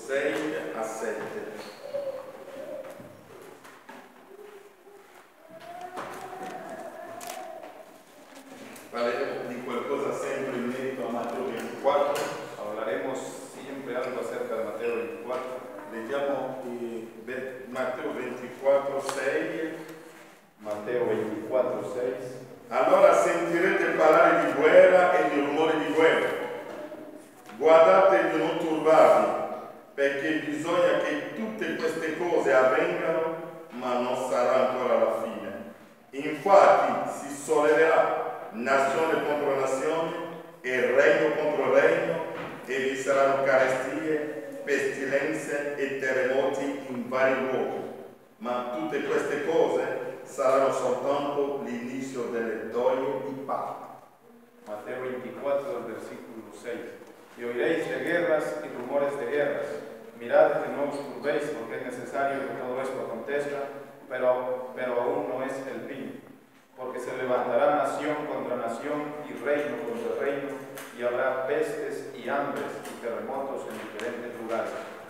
6 a 7. Parleremo di qualcosa sempre in merito a Matteo 24, hablaremos siempre algo acerca de Matteo 24. Leggiamo Matteo 24, 6. Matteo 24, 6. Allora sentirete parlare di guerra e di rumore di guerra. Guardate di non turbarvi, perché bisogna che tutte queste cose avvengano, ma non sarà ancora la fine. Infatti si solleverà nazione contro nazione e regno contro regno, e vi saranno carestie, pestilenze e terremoti in vari luoghi. Ma tutte queste cose saranno soltanto l'inizio delle gioie di parte. Mateo 24, versículo 6. Y oiréis de guerras y rumores de guerras. Mirad que no os turbéis, porque es necesario que todo esto acontezca, pero aún no es el fin. Porque se levantará nación contra nación y reino contra reino, y habrá pestes y hambres y terremotos en diferentes lugares.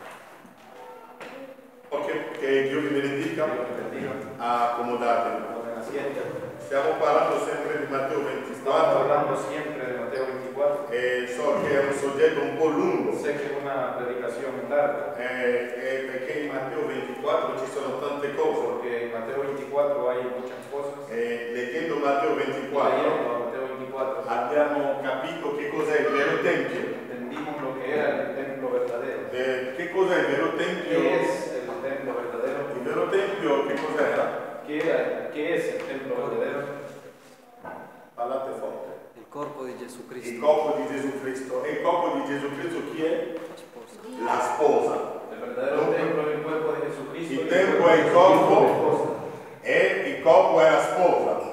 Ok, che Dio vi benedica. Accomodatevi. Stiamo parlando sempre di Matteo 24. Hablando siempre de Mateo 24. E so che è un soggetto un po' lungo. Sé que es una predicación larga. Perché in Matteo 24 ci sono tante cose. Porque en Mateo 24 hay muchas cosas. Leggendo Matteo 24 abbiamo capito che cos'è il vero tempio. Entendimos lo que era el templo verdadero. Che cos'è il vero tempio? ¿Qué es el templo verdadero? Il vero tempio che cos'era? ¿Qué es el templo verdadero? Parlate forte. Il corpo di Gesù Cristo. Il corpo di Gesù Cristo. E il corpo di Gesù Cristo chi è? La sposa. El verdadero templo es el cuerpo de Jesucristo. Il tempio è il corpo e il corpo è la sposa.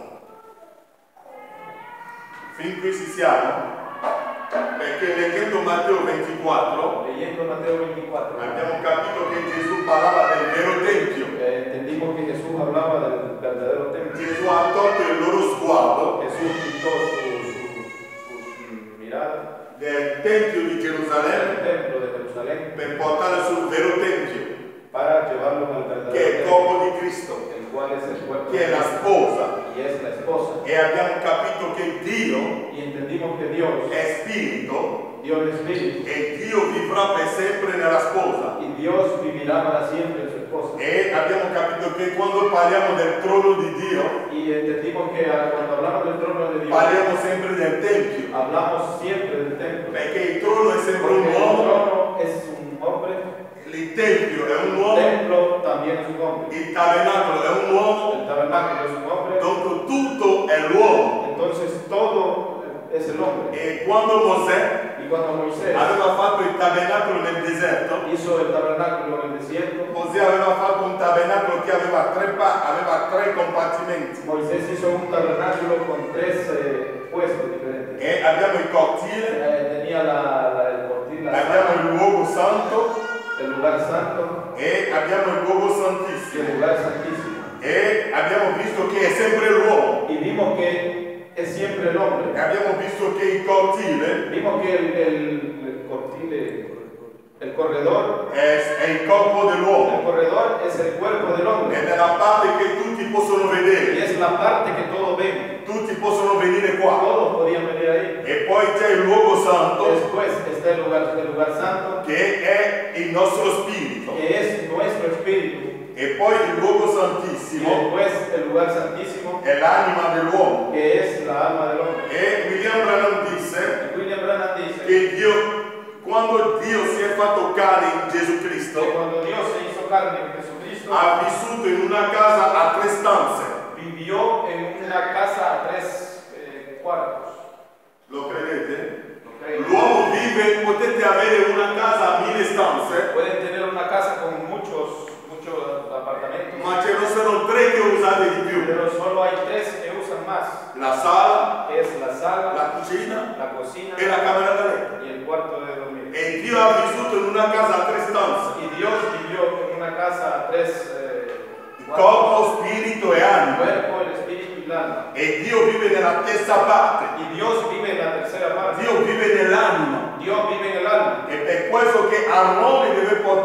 Fin qui ci siamo? Perché leggendo Matteo 24 abbiamo capito che Gesù parlava del vero tempio. Entendimos que Jesús hablaba del verdadero templo. Gesù ha tolto il loro sguardo Jesús quitó su mirada del tempio di del Gerusalemme templo de Jerusalén per portarlo sul vero tempio, para llevarlos al verdadero che è il templo, corpo di Cristo, el cual es el cuerpo che è la sposa. y es la esposa. E abbiamo capito che Dio Y entendimos que Dios è spirito es espíritu e Dio vivrà per sempre nella sposa. y Dios vivirá para siempre en su esposa. E abbiamo capito che quando parliamo del trono di Dio Y entendimos que cuando hablamos del trono de Dios, parliamo sempre del tempio, hablamos siempre del templo. perché il trono è sempre Porque un el uomo, trono es un hombre, il tempio è un el uomo, templo también es un hombre, il tabernacolo è un uomo, el tabernáculo es un hombre, dunque tutto è l'uomo. entonces todo es el hombre. E quando Mosè Y cuando Moisés aveva fatto il tabernacolo nel deserto, hizo el tabernáculo en el desierto, Mosè aveva fatto un tabernacolo che aveva tre compartimenti. Moisés hizo un tabernáculo con tres puestos diferentes. E abbiamo il cortile, Tenía el cortil, la abbiamo sala, il luogo santo el lugar santo e abbiamo il luogo y el santissimo. lugar santísimo. E abbiamo visto che è sempre l'uomo. Y vimos que es siempre el hombre. E abbiamo visto che il cortile Vimos que el cortil, el corredor, è il corpo dell'uomo. el corredor es el cuerpo del hombre. Ed è la parte che tutti possono Y vedere. es la parte que todos ven. Tutti possono venire qua. Todos podían venir ahí. E poi c'è il luogo santo Después está el lugar santo, che è il nostro spirito. que es nuestro espíritu. E poi il luogo Y santissimo después el lugar santísimo, è l'anima dell'uomo. que es la alma del hombre. E William Branham disse William Branham dice che quando Dio si è fatto carne in Gesù Cristo, que cuando Dios se hizo carne en Jesucristo, ha vissuto in una casa a 3 stanze. vivió en una casa a 3 cuartos. Lo credete? ¿Okay? L'uomo vive, potete avere una casa a 1000 stanze, Pueden tener una casa con muchos apartamentos, ma ce ne sono 3 che usate di più. pero solo hay 3 que usan más, La sala, que es la sala, la cucina la cocina e la camera da letto. y el cuarto de dormir. E Dio ha vissuto in una casa a 3 stanze. Y Dios vivió en una casa a 3 Corpo, spirito e el anima. cuerpo, el espíritu y el alma. E Dio vive nella terza parte. Y Dios vive en la tercera parte. Dio vive nell'anima. Dios vive en el alma. E per questo che Armone deve portare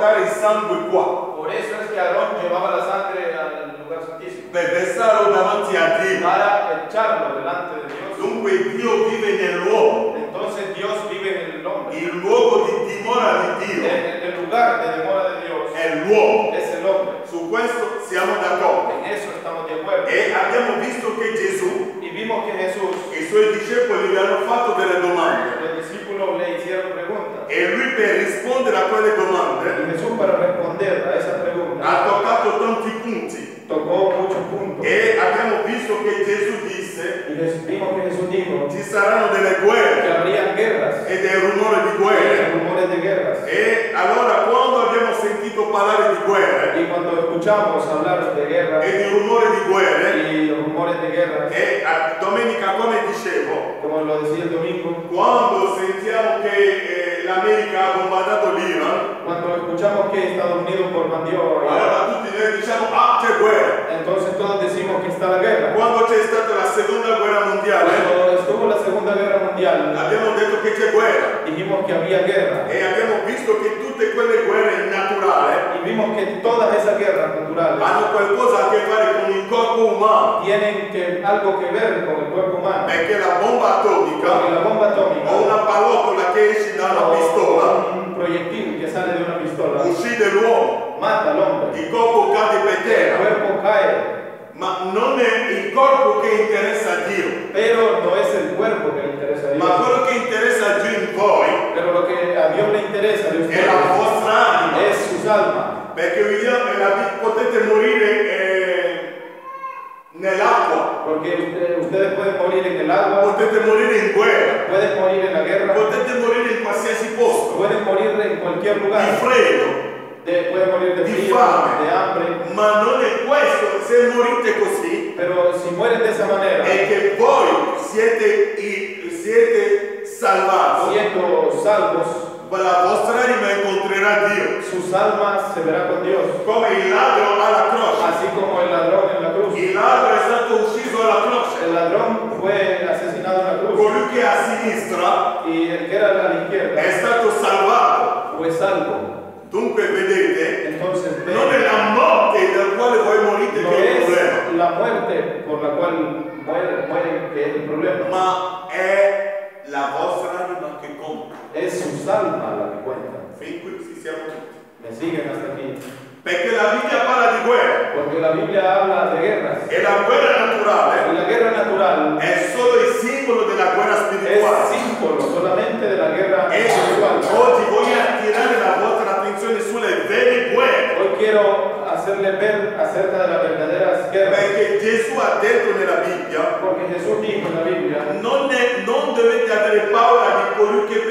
portare il sangue qua, Por eso es que Aarón llevaba la sangre al lugar santísimo, per versarlo davanti a Dio. para echarlo delante de Dios. Dunque Dio vive nell'uomo, Entonces Dios vive en el hombre. il luogo di dimora di Dio El lugar de demora de Dios è l'uomo. es el hombre. Su questo siamo d'accordo. En eso estamos de acuerdo. E abbiamo visto che Gesù, Y vimos que Jesús, i suoi discepoli gli hanno fatto delle domande los discípulos le hicieron preguntas. e lui per rispondere a quelle Y domande Jesús, para responder a esa pregunta, ha toccato tanti punti. tocó muchos puntos. E abbiamo visto che Gesù disse Y vimos que Jesús dijo ci saranno delle que guerre habrían guerras, e dei rumori di guerre. rumores de guerras. E allora quando abbiamo sentito parlare di guerre Y cuando escuchamos hablar de guerras e di rumori di guerre, y los rumores de guerras, e domenica, come dicevo, como lo decía el domingo, quando sentiamo che l'America ha bombardato l'Iran, cuando escuchamos que Estados Unidos bombardeó Irak, allora tutti noi diciamo c'è guerra. entonces todos decimos que está la guerra. Quando c'è stata la seconda guerra mondiale Cuando estuvo la Segunda Guerra Mundial, abbiamo detto che c'è guerra dijimos que había guerra. e abbiamo visto che tutte quelle guerre naturali Y vimos que todas esas guerras naturales hanno qualcosa a che fare con il corpo umano, tienen algo que ver con el cuerpo humano. perché la bomba Porque atomica la bomba atómica o una pallottola che esce da una pistola o un proyectil que sale de una pistola uccide l'uomo, mata al hombre. il corpo cade per El terra, cuerpo cae, ma non è il corpo che interessa a Dio, pero no es el cuerpo que le interesa a Dios. ma quello che interessa a Dio in voi Pero lo que a Dios le interesa de è ustedes la vostra anima, es sus almas. perché potete morire nell'acqua, Porque ustedes pueden morir en el agua, potete morire in guerra, pueden morir en la guerra, potete morire in qualsiasi posto, pueden morir en cualquier di lugar. freddo, Pueden morir de Di frío, fame. de hambre. ma non è questo. Se morite così Pero si mueren de esa manera, è che voi siete salvati, siendo salvos, la vostra anima incontrerà Dio, sus almas se verán con Dios. come il ladro alla croce. Así como el ladrón en la cruz. Il ladro è stato ucciso alla croce, El ladrón fue asesinado en la cruz. colui che è a sinistra Y el que era a la izquierda è stato salvato. fue salvo. Dunque vedete, Entonces, non è la morte del quale voi morite no che è il problema, es la muerte por la cual mueren que es el problema. ma è la vostra anima che conta. Es sus almas la que cuentan. Fin qui ci siamo tutti. Me siguen hasta aquí. Perché la Bibbia parla di guerra Porque la Biblia habla de guerras. e la guerra naturale Y la guerra natural è solo il simbolo della guerra es spirituale. símbolo solamente de la guerra E espiritual. oggi voglio attirare la vostra attenzione sulle vere guerre, Hoy quiero hacerle ver acerca de las verdaderas guerras. perché Gesù ha detto nella Bibbia Porque Jesús dijo en la Biblia, non dovete avere paura di colui che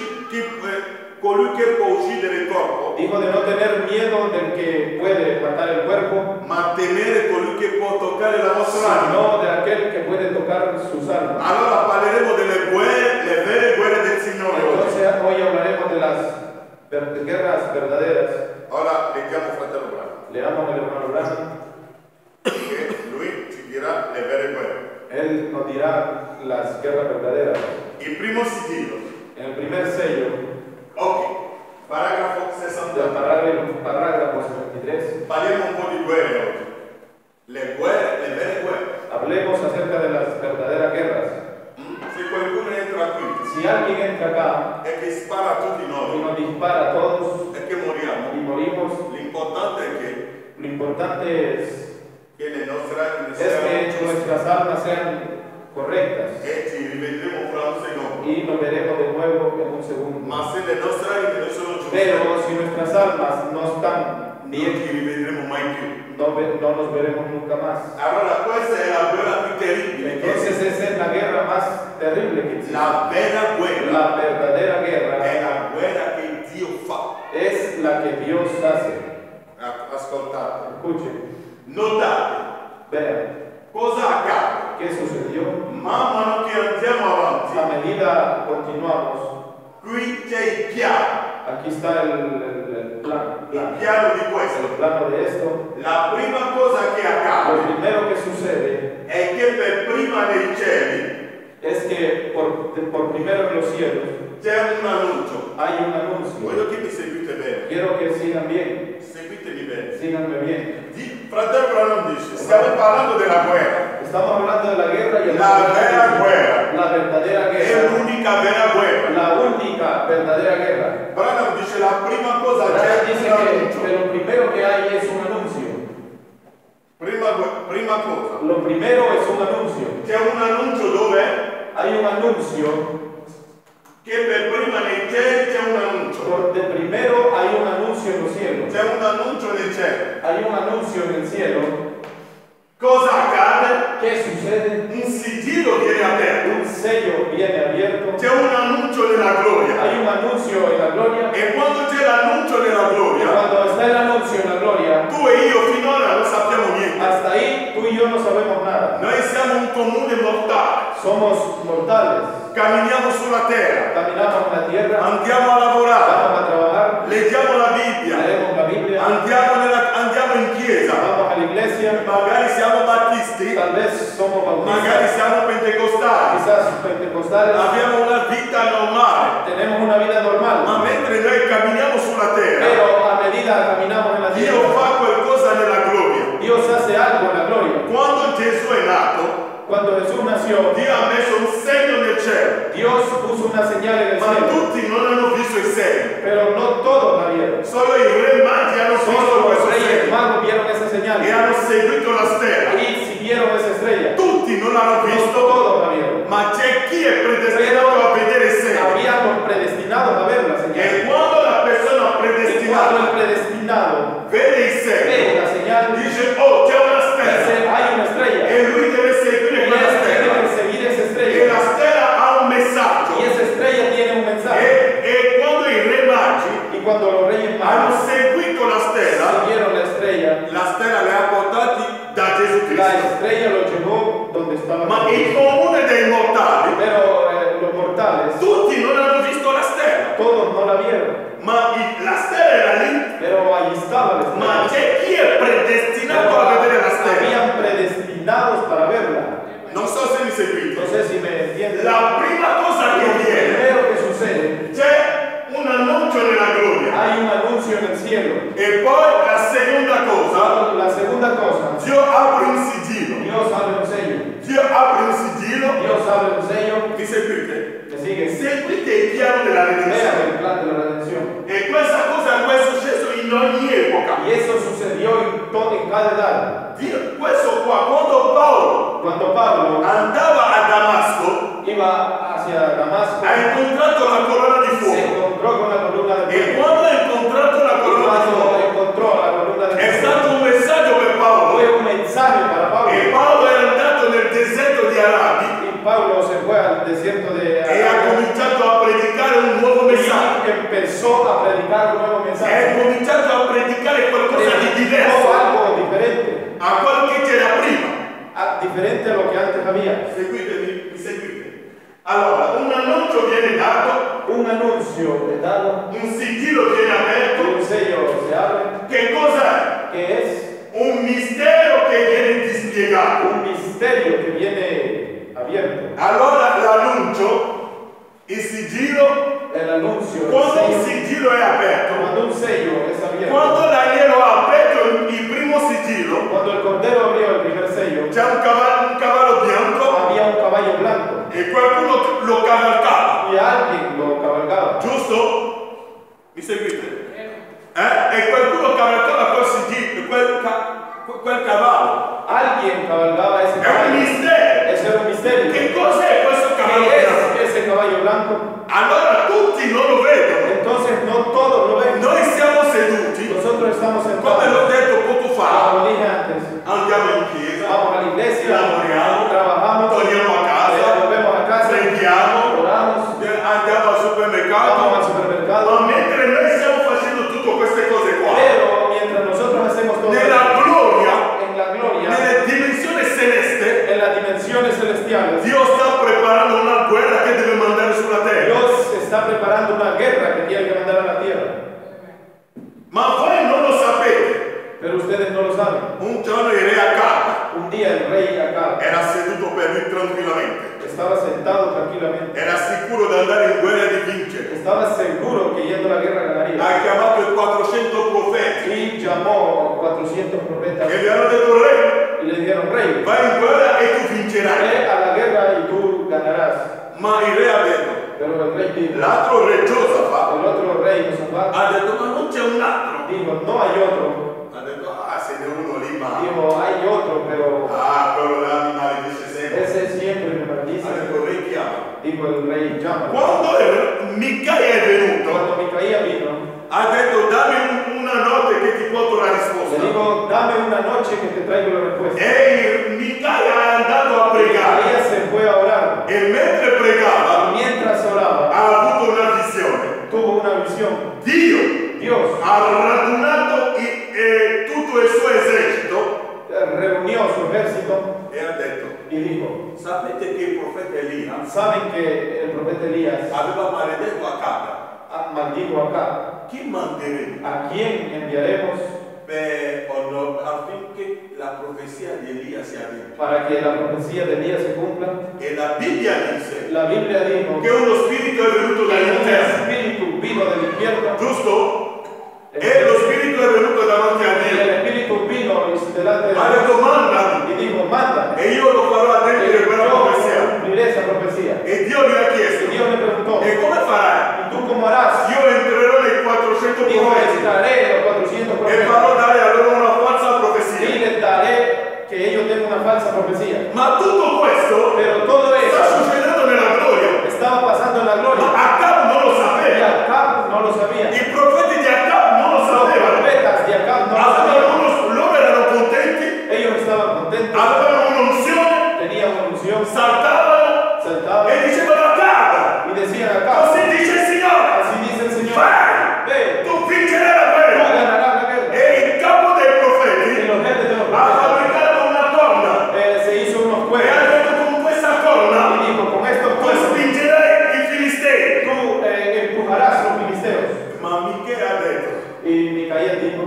può uccidere il corpo, dijo de no tener miedo del que puede matar el cuerpo, ma temere colui che può toccare la vostra anima. sino de aquel que puede tocar sus almas. Allora parleremo delle guerre, le vere guerre del Signore oggi. Entonces hoy hablaremos de las guerras verdaderas. Ora leggiamo fratello Brano, Leamos al hermano Branham. che lui ci dirà le vere guerre. Él nos dirá las guerras verdaderas. Il primo sigillo, En el primer sello, ok, paragrafo del 62. parágrafo 73, Parliamo un po' di guerre oggi. Le vere guerre. hablemos acerca de las verdaderas guerras. Se qualcuno entra qui Si alguien entra acá e che spara a tutti y noi nos dispara a todos e che moriamo, y morimos, l'importante è lo importante es che le nostre anime que siano giuste nuestras almas sean correctas e ci rivedremo fra un secondo. y nos veremos de nuevo en un segundo. Ma se le nostre anime non sono giuste, Pero si nuestras almas no están non bien, ci rivedremo mai più. no nos veremos nunca más. Allora questa è la guerra più terribile che Entonces esiste. esa es la guerra más terrible que existe. La vera guerra La verdadera guerra è la guerra che Dio fa. es la que Dios hace. Ascoltate, Escuchen, notate vean, cosa accade. ¿qué sucedió? Man mano che andiamo avanti, A medida continuamos, qui c'è il piano. aquí está el plan, Il piano di questo. el plano de esto. La prima cosa che Lo accade primero que sucede è che per prima nei cieli es que por primero en los cielos c'è un annuncio. hay un anuncio. Voglio che mi seguite bene. Quiero que sigan bien, Seguitemi bene. síganme bien. Fratello Branham dice, stiamo parlando della guerra. Estamos hablando de la guerra y La vera guerra. la verdadera È guerra, l'unica vera guerra. la única verdadera guerra. Branham dice la prima cosa Branham c'è dice un annuncio. que lo primero que hay es un anuncio. Prima cosa. Lo primero es un anuncio. C'è un annuncio dove? Hay un anuncio. Che per prima nei cieli c'è un annuncio. De primero hay un anuncio en los cielos. C'è un annuncio nel cielo. Hay un anuncio en el cielo. Cosa accade? ¿Qué sucede? Un sigillo viene aperto. Un sello viene abierto. C'è un annuncio nella gloria. Hay un anuncio en la gloria. E quando c'è l'annuncio nella Y gloria, cuando está el anuncio en la gloria, tu e io finora non sappiamo niente. hasta ahí tú y yo no sabemos nada. Noi siamo un comune mortale. Somos mortales. Camminiamo sulla terra. Caminamos en la tierra. Andiamo a lavorare. Vamos a trabajar. Leggiamo la Bibbia. Leemos la Biblia. Andiamo in chiesa. Vamos a la iglesia. Magari siamo battisti. Tal vez somos Magari bautistas. siamo pentecostali. Quizás pentecostales. Abbiamo una vita normale. Tenemos una vida normal. Ma mentre noi camminiamo sulla terra, Pero a medida caminamos en la Dio tierra, fa qualcosa nella gloria. Dios hace algo en la gloria. Quando Gesù è nato, Cuando Jesús nació, Dio ha messo un segno nel cielo. Dios puso una señal en el Ma cielo. tutti non hanno visto il segno. Pero no todos la vieron. Solo i re magi hanno visto Solo los questo reyes segno magos vieron esa señal e hanno seguito la stella. y siguieron esa estrella. Tutti non l'hanno No visto, todos la vieron. ma c'è chi è predestinato a vedere il segno. Habíamos predestinados a ver la señal. E quando la persona Y cuando el predestinata predestinado vede il ve segno, la señal, dice, oh, c'è una dice, stella. hay una estrella. E lui deve seguire Y quella él tiene stella. que seguir esa E estrella. la stella ha un messaggio. Y esa estrella tiene un mensaje. E quando i re magi Y cuando los reyes hanno magos seguito la stella siguieron la le ha portati da Gesù la Cristo. estrella lo llevó donde estaba Ma il Jesús. comune dei mortali, Pero los mortales, tutti non hanno visto la stella. todos no la vieron. Ma la stella era lì. Pero ahí estaba la Ma estrella. c'è chi è predestinato a vedere la stella. Habían predestinados para verla. Non so se mi seguite. No sé si me entienden. La prima cosa che Lo viene, primero que sucede, c'è un annuncio nella gloria. hay un anuncio en el cielo. E poi la seconda cosa, La segunda cosa, Dio apre un sigillo. Dios abre un sello. Dio apre un sigillo. Dios abre un sello. Mi seguite? Que sigue. Seguite il piano della Vean redenzione. el plan de la redención. E questa cosa è successo in ogni epoca. Y eso sucedió en cada edad. Questo qua, quando Paolo Cuando Pablo andava a Damasco, iba hacia Damasco, ha incontrato la colonna di se fuoco. encontrò con la columna de E fuego. quando ha incontrato la Y colonna di cuando fuoco, encontró la columna de è fuego, stato un messaggio per Paolo. fue un mensaje para Pablo. E Paolo è andato nel deserto di Arabi Y Pablo se fue al desierto de e ha Arabia cominciato a predicare un nuovo messaggio. y empezó a predicar un nuevo E ha mensaje. cominciato a predicare qualcosa di Predicó diverso algo diferente, a quello che c'era prima. diferente a lo que antes había. Seguitemi, mi seguite. Allora, un annuncio viene dato, Un anuncio es dado, un sigillo viene aperto. un sello se abre, Che cos'è? que es Un mistero che viene dispiegato. un misterio que viene abierto. Allora l'annuncio, il sigillo, El anuncio, el quando un sello, sigillo è aperto, cuando un sello es abierto, quando l'agnello ha aperto il primo sigillo, cuando el cordero abrió el primer sello, c'è un cavallo bianco había un caballo blanco e qualcuno lo cavalcava, y alguien lo cabalgaba. giusto? Mi seguite? E qualcuno cavalcava quel sigillo, quel cavallo. Alguien cabalgaba ese È un caballo. mistero. Ese era un misterio. Che cos'è questo cavallo ¿Qué bianco? es ese caballo blanco? Allora tutti non lo vedono. Entonces no todos lo ven. Noi siamo seduti, Nosotros estamos come sentados. l'ho detto poco fa, Como dije antes, andiamo in chiesa, vamos a la iglesia, lavoriamo, trabajamos, torniamo a casa, volvemos a casa, preghiamo, oramos, andiamo al vamos al supermercato, supermercado. ma mentre noi stiamo facendo tutte queste cose qua, Pero mientras nosotros hacemos todo nella eso, gloria, en la gloria, nelle dimensioni celeste, en las dimensiones celestiales, Dio sta preparando una guerra che deve mandare sulla terra. Dios está preparando una guerra que tiene que mandar a la tierra. Ma voi non lo sapete. Pero ustedes no lo saben. Un giorno il re Acab Un día el rey Acab era seduto per lui tranquillamente. Estaba sentado tranquillamente. era sicuro di andare in guerra e di vincere. Estaba seguro que yendo a la guerra ganaría. Ha chiamato i 400 profeti Y llamó 400 profetas che gli hanno detto: re, y le dijeron: rey, vai in guerra e tu vincerai. ve a la guerra y tú ganarás. Ma il re ha detto, Pero el rey dijo, l'altro re Giosafat el otro rey, Josafat, ha detto: ma non c'è un altro. dijo: no hay otro. Ha detto: ah, se n'è uno lì, ma Dijo: hay otro, pero quello là mi maledice sempre. ese siempre me Ha maldice. detto: re, chiama. Dijo el rey: llama. Quando Micaia è venuto, Cuando Micaía vino, ha detto: dammi una notte che ti porto la le risposta. dijo: dame una noche que te traigo la respuesta. E Micaia è andato a pregare Micaía se fue a orar. e mentre pregava Mientras oraba, ha avuto una visione. tuvo una visión. Dios Ha radunato tutto il suo esercito reunió su ejército e ha detto: y dijo: sapete che il profeta Elia ¿saben que el profeta Elías aveva maledetto Acab? maldijo acá? Chi manderemo ¿A quién enviaremos affinché la profezia di Elia sia adempiuta? para que la profecía de Elías se cumpla? E la Bibbia dice La Biblia dijo che uno spirito è venuto que un dall'interno, espíritu vino del infierno. giusto? E lo spirito è venuto davanti a Y el Dio. espíritu vino delante de Ha Dios detto: mandami y dijo: manda, e io lo farò adempiere quella yo profezia. cumpliré esa profecía. E Dio gli ha Y chiesto: Dios le preguntó: e come farai? ¿y tú cómo harás? Io entrerò nei 400 Dijo: profeti entraré los 400 e farò profetas dare a loro una falsa y profezia. les daré que ellos tengan una falsa profecía. Ma tutto questo Pero todo sta eso succedendo nella gloria. estaba pasando en la Ma gloria. Acab non lo Y sapeva. Acab no lo sabía. I profeti di Acab non lo Los sapevano. profetas de Acab no lo sabían. Loro erano contenti, Ellos estaban contentos, avevano un'unzione, tenían una unción, saltavano saltaban e dicevano: Acab, y decían: Acab, così dice il Signore, así dice el Señor, vai, ve, tu vincerai la tú guerra. ganarás la guerra. E il capo dei Y profeti los jefes de los ha profetas fabbricato una corna se hizo unos e ha cuernos detto: con questa corna y dijo: con estos tu cuernos spingerai i filistei. tú empujarás los filisteos. Ma Michele ha detto: Y Micaías dijo: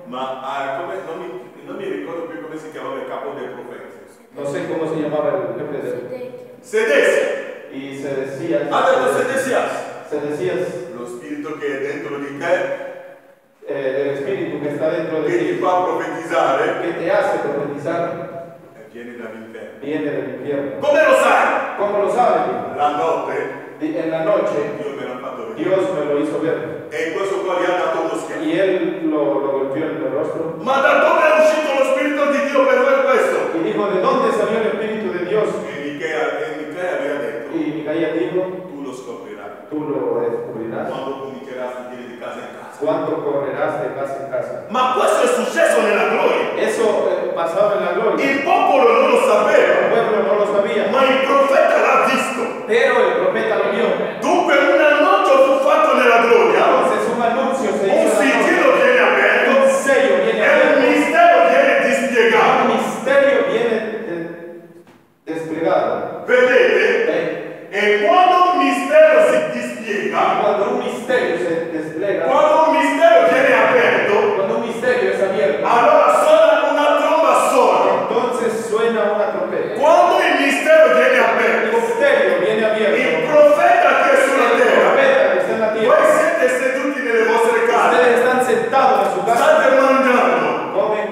non mi ricordo più come si chiamava il capo dei profeti. no sé cómo se llamaba el jefe de Sedesi. y se decía, Ha detto: Sedesias, lo lo spirito che è dentro di te, del espíritu que está dentro de che ti ti, fa profetizzare, que te hace profetizar, viene dall'inferno. viene del infierno. Come lo sai? ¿Cómo lo saben? La notte En la noche Dio me l'ha fatto vedere. Dios me lo hizo ver E questo qua gli ha dato uno schiaffo. y él lo golpeó en el rostro Ma da dove è uscito lo spirito di Dio per fare questo? y dijo: ¿de dónde salió el espíritu de Dios? E Michele aveva detto: Y Micaías dijo: tu lo scoprirai tú lo descubrirás quando comincerai a fuggire di casa in casa. cuando correrás de casa en casa. Ma questo è successo nella gloria. Eso pasaba en la gloria. Il popolo non lo El sapeva, pueblo no lo sabía, ma il profeta l'ha visto. pero el profeta lo vio. Dunque un annuncio fu fatto nella gloria, Entonces un anuncio se un hizo en la gloria. sigillo viene aperto Un sello viene e un abierto. mistero viene Un dispiegato. misterio viene desplegado. Vedete? ¿Ven? E quando un mistero si dispiega, Cuando un misterio se despliega, quando un mistero viene aperto, cuando un misterio es abierto, allora suona una tromba sola. entonces suena una trompeta. Quando il mistero viene El aperto, misterio viene il abierto. profeta che è sulla El terra, profeta que está en la tierra, voi siete seduti nelle vostre case, ustedes están sentados en su casa, state mangiando, comen,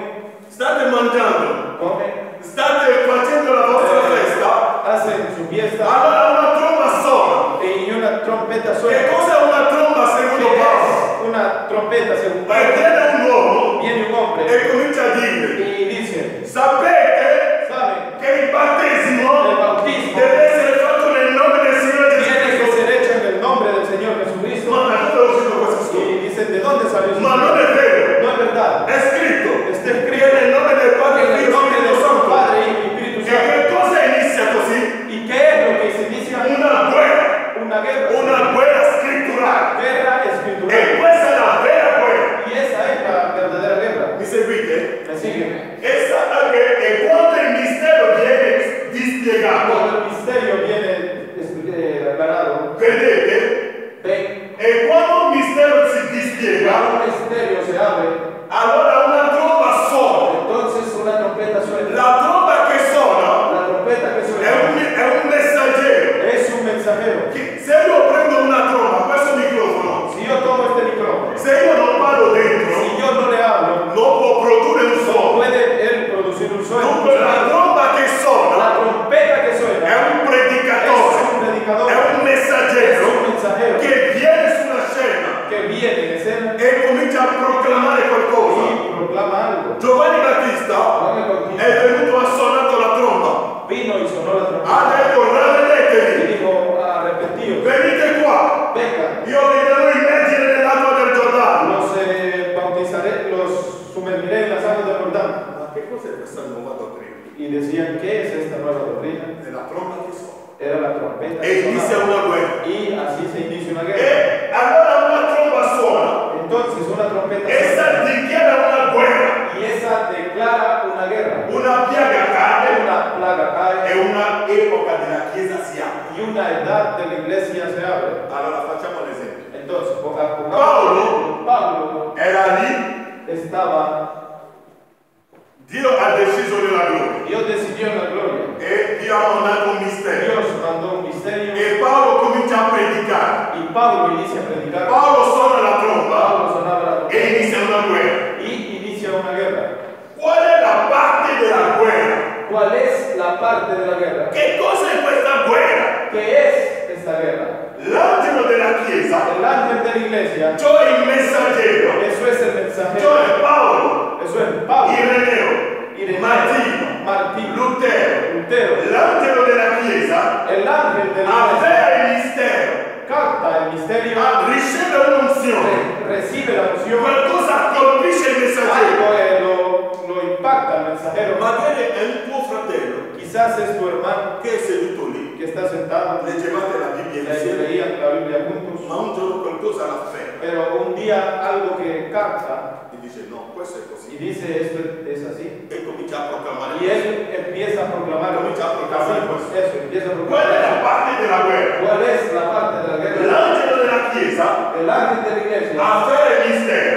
state facendo la vostra festa, hacen su fiesta allora una tromba sola. y una trompeta Che suena. cos'è una tromba secondo Paolo? Es una trompeta según E Pablo. viene un uomo Viene un hombre e comincia a dire: y dice: sapete ¿saben? che il battesimo El bautismo deve essere fatto nel nome del Signore Gesù tiene que Cristo. ser hecho en el nombre del Señor Jesucristo. Ma da dove è uscito questo studio? Y dicen: ¿de dónde salió eso? Ma non è vero, No es verdad. è scritto Está che escrito nel nome del Padre, en el Figlio e nombre Spirito del Santo. Padre, Hijo y Espíritu E Santo. che cosa inizia così? ¿Y qué es lo que se inicia? Una guerra scritturale. Guerra E espiritual. questa è la vera guerra. Y esa es la verdadera guerra. Mi seguite? ¿Me siguen? E quando il mistero viene dispiegato, Cuando el misterio viene aclarado, vedete? ven, E quando un mistero si dispiega, cuando un misterio se abre, allora una tromba suona. entonces una trompeta suena. La tromba che suona La trompeta que è suena un messaggero. inizia a proclamare qualcosa. y proclama algo. Giovanni Battista Juan el Bautista è venuto, ha suonato la tromba, vino y sonó la ha trompeta detto y ravvedetevi, dijo, arrepentidos, venite qua, vengan, io vi darò immergere nell'acqua del Giordano. los bautizaré, los sumergiré en las aguas del Jordán. Ma che cos'è questa nuova dottrina? Y decían, ¿qué es esta nueva doctrina? È la tromba che suona. Era la trompeta. E que inizia sonaba. una guerra. Y así se inicia una guerra. E allora una tromba suona, Entonces una trompeta essa suena, dichiara una guerra, y esa declara una guerra. una piaga cade Una plaga e cae una epoca della Chiesa si apre. y una edad de la iglesia se abre. Allora facciamo l'esempio. Entonces, Pablo Era lì, estaba, Dio ha deciso della gloria Dios decidió en la gloria. e Dio ha mandato un misterio. Dios mandó un misterio E Paolo comincia a predicare. y Pablo inicia a predicar. Paolo suona la tromba Pablo sonaba la e trompeta inizia una guerra. y inicia una guerra. Qual è la parte della guerra? ¿Cuál es la parte de la guerra? Che cosa è questa guerra? ¿Qué es esta guerra? L'angelo della Chiesa, El ángel de la iglesia, cioè il messaggero, eso es el mensajero, cioè Paolo, eso es Pablo, Ireneo, Martín, Lutero, Lutero, l'angelo della Chiesa el ángel de la iglesia, avvera il mistero, capta el misterio, riceve un'unzione, recibe la unción, qualcosa colpisce il messaggero. algo lo impacta al mensajero. Magari è un tuo fratello Quizás es tu hermano che è seduto lì, que está sentado, leggevate la Bibbia insieme, leían la Biblia juntos, ma un giorno qualcosa l'afferra pero un día algo que capta e dice no, questo è y così, dice esto es así. e comincia a proclamare Y él empieza a proclamar, Comincia a proclamar así, eso, empieza a qual è la proclamar. parte della guerra? ¿Cuál es la parte de la guerra? L'angelo della Chiesa El ángel de la iglesia afferra il mistero,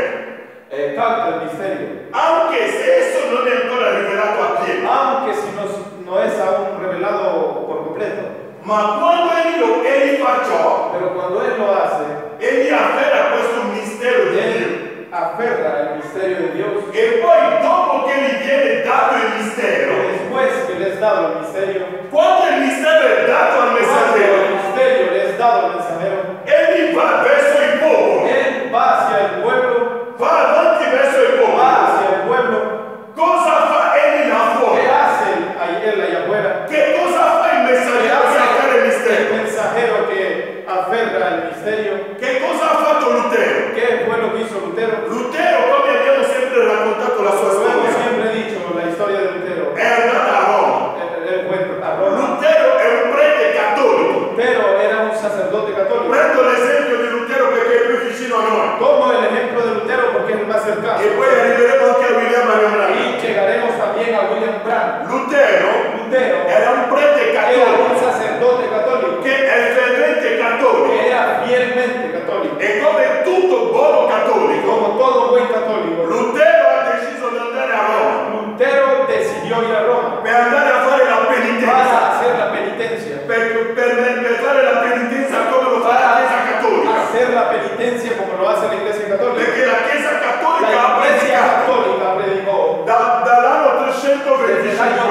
capta el misterio, anche se esso non è ancora rivelato appieno, aunque si no es aún revelado por completo. ma quando egli fa ciò, Pero cuando él lo hace, egli afferra questo mistero di Dio. él aferra el misterio de Dios. E poi dopo che gli viene dato il Y mistero, después que le es dado el misterio, quando il mistero è dato al cuando messaggero, el misterio le es dado al mensajero, egli va verso il popolo, él va hacia el pueblo, va avanti verso il popolo. va hacia el pueblo. Cosa fa egli là ¿Qué fuori? hace él allá afuera? Che cosa fa il ¿Qué messaggero che afferra il hace el mistero? mensajero que aferra el misterio? Che cosa ha fatto Lutero? ¿Qué fue lo que hizo Lutero? Lutero, come abbiamo sempre raccontato la sua Como hemos storia, siempre dicho, la historia de Lutero. è andata a Roma. Él fue a Roma. Lutero è un prete cattolico. Lutero era un sacerdote católico. Prendo l'esempio di Lutero perché è più vicino a noi. Tomo el ejemplo de Lutero porque es el más cercano. E poi arriveremo anche a William Marion. Y llegaremos también a William Branham. Lutero Lutero era un prete era un cattolico sacerdote católico che è fervente cattolico. que era fielmente católico. E come tutto buono cattolico, Como todo buen católico, Lutero ha deciso di andare a Roma Lutero decidió ir a Roma per andare a fare la penitenza. para hacer la penitencia. Per fare la penitenza come lo fa la Chiesa Cattolica. Hacer la penitencia como lo hace la Iglesia Católica. Perché la Chiesa Cattolica La ha Iglesia predicato Católica predicó dall'anno desde el año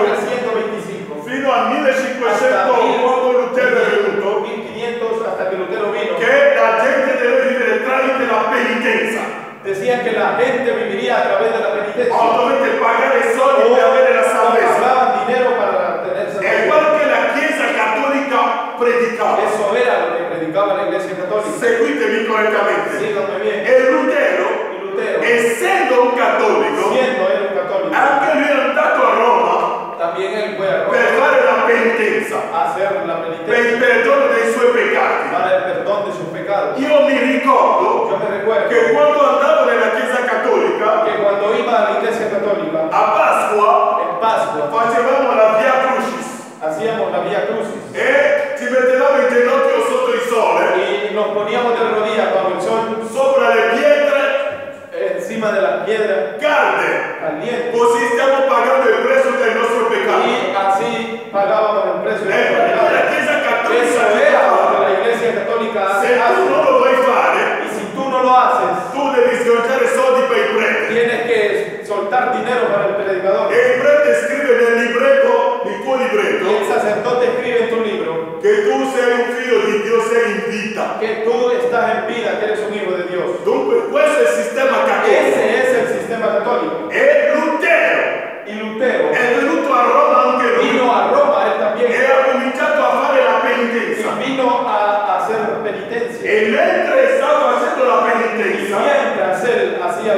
325 325 fino al 1500 quando Lutero è venuto, 1500 hasta que Lutero vino. che la gente deve vivere tramite la penitenza. Decían que la gente viviría a través de la penitencia. O dovete pagare soldi per avere la O salvezza. pagaban dinero para tener È salvación. quel che la Chiesa Cattolica predicava. Eso era lo que predicaba la Iglesia Católica. Seguitemi correttamente. Síganme bien. E Lutero, Y Lutero, essendo un cattolico, siendo él un católico, anche lui è andato a Roma también él fue a per Roma fare la penitenza, a hacer la per il penitencia perdono dei suoi peccati. para el perdón de sus pecados. Io mi ricordo Yo me recuerdo che quando andavo nella Chiesa Cattolica, que cuando iba a la Iglesia Católica, a Pasqua en Pascua, facevamo la Via Crucis hacíamos la Vía Crucis e ci mettevamo in ginocchio sotto il sole, y nos poníamos de rodillas bajo el sol, sopra le pietre encima de las piedras calde, calientes, così stiamo pagando il prezzo del nostro peccato. y así pagábamos el precio de E nuestro perché la pecado. Chiesa Eso Cattolica era lo que diceva, la Iglesia Católica se tu hace. non lo vuoi fare, Y si tú no lo haces, tu devi sganciare soldi per il prete. tienes que soltar dinero para el predicador. E il prete scrive nel libretto, il tuo Y el libretto, sacerdote escribe en tu libro che tu sei un figlio di Dio, sei in vita. que tú estás en vida, que eres un hijo de Dios. Dunque questo è il sistema cattolico.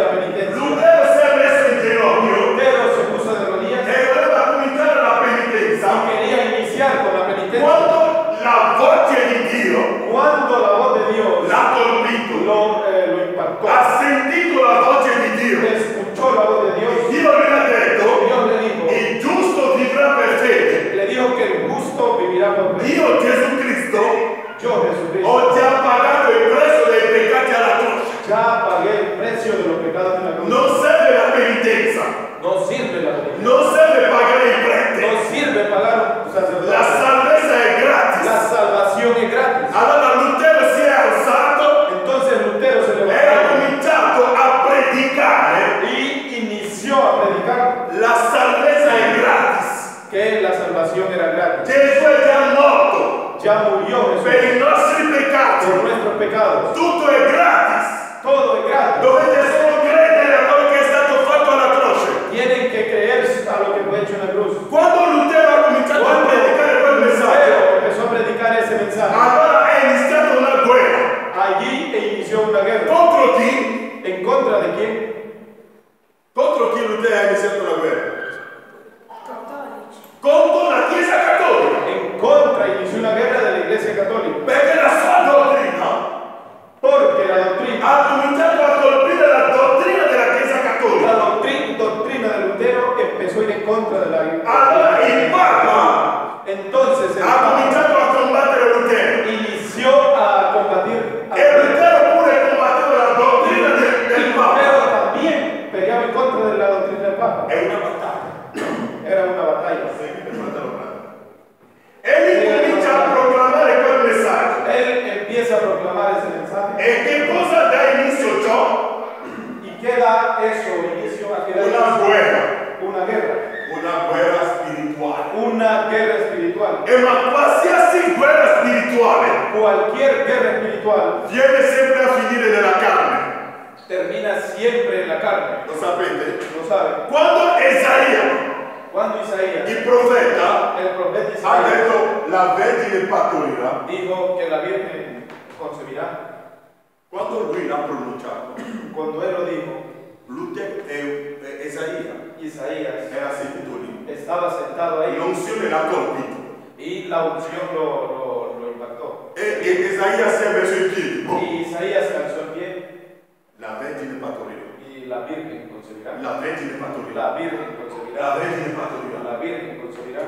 la penitencia. Lutero si è messo in ginocchio Lutero se puso de rodillas e voleva cominciare la y penitenza quería iniciar con la penitencia. quando la voce di Dio Cuando la voz de Dios l'ha colpito, lo impactó, ha sentito la voce di Dio. escuchó la voz de Dios, Dio gli ha detto, Dios le dijo, il giusto vivrà per fede. le dijo que el justo vivirá por fe. Io, Gesù Cristo, Yo, Jesucristo, ho già pagato il prezzo dei peccati alla croce. ya pagué el precio de los pecados en la cruz. Non serve la penitenza, No sirve la penitencia. non serve pagare il prete. No sirve pagar un sacerdote. La salvezza è gratis. La salvación es gratis. Allora Lutero si è alzato Entonces Lutero se e ha levantó cominciato a predicare y inició a predicar la salvezza è gratis. que la salvación era gratis. Gesù è già morto Ya murió per Jesús i nostri peccati. por nuestros pecados. Tutto è gratis. Todo es gratis. Dovete solo credere a quello che è stato fatto alla croce. Tienen que creer a lo que fue hecho en la cruz. Quando Lutero ha cominciato a Cuando predicare quel messaggio, Lutero empezó a predicar ese mensaje, allora è iniziata una guerra. allí inició una guerra. Contro chi? ¿En contra de quién? Contro chi Lutero ha iniziato una guerra? Cattolici. Contro la Chiesa Cattolica. En contra inició una guerra de la Iglesia Católica. Perché la sua dottrina Porque la doctrina, ha cominciato a colpire la dottrina della Chiesa la Cattolica. doctrina de Lutero empezó a ir en contra de la Allora il Papa Entonces el ha Papa cominciato a combattere Lutero. inició a combatir a E Lutero pure combatteva la dottrina del Lutero Papa. también peleaba en contra de la doctrina del Papa. È una battaglia. Era una batalla. Seguite, fratello Branco. Egli comincia a proclamare quel messaggio. Él empieza a proclamar ese mensaje. E che cosa dà inizio ciò? ¿Y qué da eso inicio a qué da Una inicio? guerra. Una guerra. Una guerra spirituale. Una guerra espiritual. Ma qualsiasi guerra spirituale Cualquier guerra espiritual viene sempre a finire nella carne. termina siempre en la carne. Lo sapete? ¿Lo saben? Quando Isaia, Cuando Isaías, il profeta, el profeta ha Isaías, detto la Vergine partorirà, dijo que la Virgen concebirá, quando lui l'ha pronunciato, cuando él lo dijo, Lutero e Isaia Isaías era seduto lì. estaba sentado ahí L'unzione l'ha colpito. y la unción lo impactó. E Isaia si è messo in piedi. Y Isaías se alzó en pie La Vergine partorirà. y la Virgen concebirá. La Vergine partorirà. La Virgen concebirá. La Vergine partorirà. La Virgen concebirà.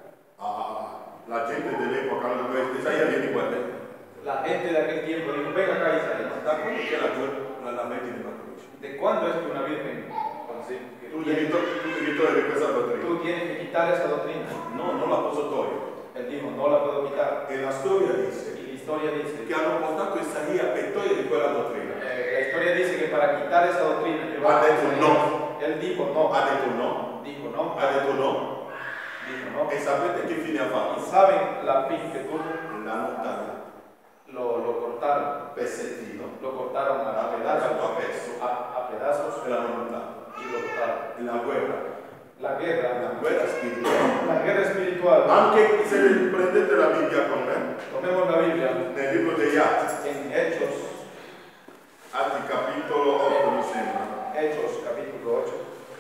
La gente dell'epoca, Isaia vieni qua te. La gente de aquel tiempo dijo, venga acá Isaías. Da quando che la Vergine partorisce? ¿De cuándo es que una Virgen concibe? Tu devi togliere questa dottrina. Tú tienes que quitar esa doctrina. No, non la posso togliere. Él dijo, no la puedo quitar. E la storia dice Y la historia dice, che hanno portato Isaia per togliere quella dottrina. la historia dice que para quitar esa doctrina, Ha detto no. él dijo no. Ha detto no. Dijo no. Ha detto no. Dijo no. E sapete che fine ha Y fatto? saben la fin que tuvo, L'hanno tagliato. lo cortaron. Pezzettino. Lo cortaron a pedazos. A pezzo. A pedazos E l'hanno montato. y lo cortaron. La guerra. La guerra Spirituale. espiritual. Anche se prendete la Bibbia con me, Tomemos la Biblia nel libro degli Atti, en Hechos, Atti capitolo 8 mi sembra. Hechos capítulo 8.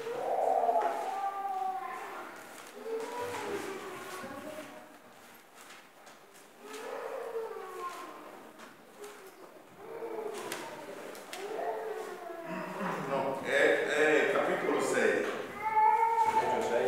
No, è capitolo 6. Hechos 6.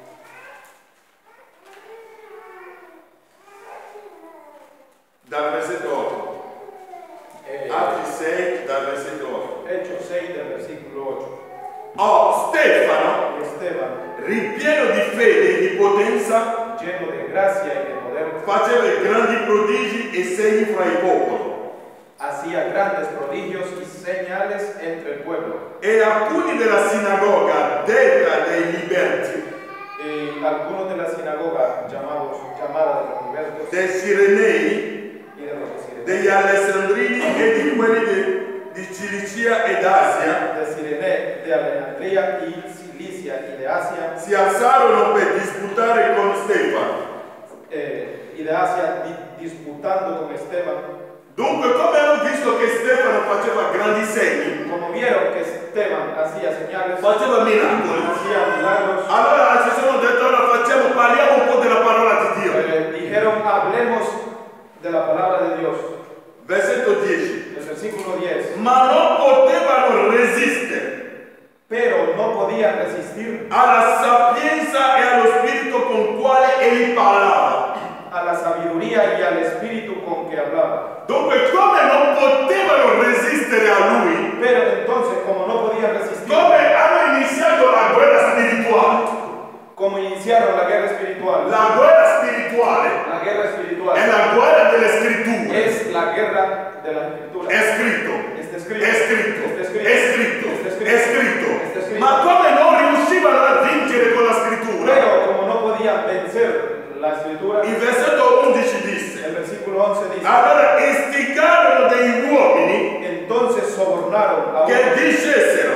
Dal versetto 8. Atti 6 dal versetto 8. Hechos 6 del versículo 8. Oh, Stefano, Y Esteban, ripieno di fede e di potenza, lleno de gracia y de poder, faceva grandi prodigi e segni fra il popolo. hacía grandes prodigios y señales entre el pueblo. E alcuni della sinagoga detta dei liberti, Y algunos de la sinagoga, llamada de los libertos dei Sirenei, y de los sireneos, degli Alessandrini e di quelli di Cilicia ed Asia, de Cirene, de Alejandría y Cilicia y de Asia, si alzarono per disputare con Stefano. y de Asia disputando con Esteban. Dunque, come hanno visto che Stefano faceva grandi segni, Como vieron que Esteban hacía señales, faceva miracoli. hacía milagros. Allora ci sono detto, allora parliamo un po' della parola di Dio. Dijeron, hablemos de la palabra de Dios. Versetto 10. El versículo 10. Ma non potevano resistere Pero no podía resistir alla sapienza e allo spirito con quale egli parlava. a la sabiduría y al espíritu con que hablaba. Dunque, come non potevano resistere a lui, Pero entonces, como no podían resistir, come hanno iniziato la guerra spirituale. como iniciaron la guerra espiritual, La guerra spirituale la guerra espiritual è la guerra delle scritture. es la guerra de la escritura. È scritto, Está escrito, è scritto, está escrito, è scritto, está escrito, è scritto. está escrito. Ma come non riuscivano a vincere con la scrittura? Pero como no podían vencer la escritura, Il versetto 11 disse: el versículo 11 dice, allora istigarono dei uomini entonces sobornaron a che dicessero: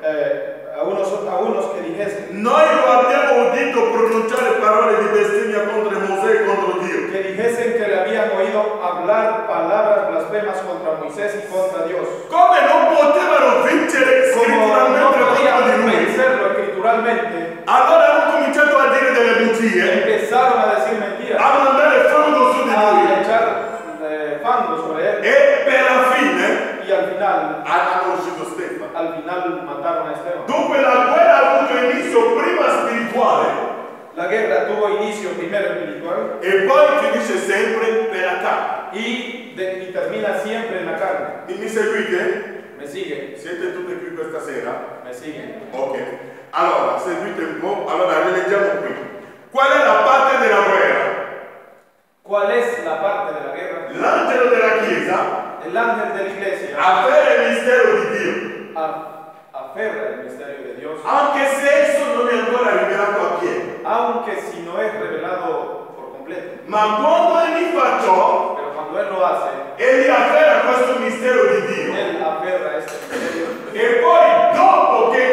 unos que dijesen, noi lo abbiamo udito pronunciare parole di bestemmia contro Mosè e contro Dio. que dijesen que le habían oído hablar palabras blasfemas contra Moisés y contra Dios. Come non potevano vincere Como no scritturalmente contro di podían lui, vencerlo escrituralmente, allora hanno cominciato a dire delle bugie, empezaron a decir mentiras, a mandare fango su di a lui, echar fango sobre él, e per la fine y al final hanno ucciso Stefano. mataron a Esteban. Dunque la guerra ha avuto inizio prima spirituale La guerra tuvo inicio primero espiritual e poi finisce sempre per la carne. y termina siempre en la carne. Mi seguite? ¿Me sigue? Siete tutte qui questa sera? ¿Me sigue? Ok. Allora, seguite un po'. Allora, rileggiamo qui. Qual è la parte della guerra? ¿Cuál es la parte de la guerra? L'angelo della Chiesa El ángel de la iglesia afferra il mistero di Dio, aferra el misterio de Dios, anche se esso non è ancora rivelato a pieno. aunque si no es revelado por completo. Ma quando egli fa ciò, Pero cuando Él lo hace, egli afferra questo mistero di Dio. Él aferra este misterio. E poi, dopo che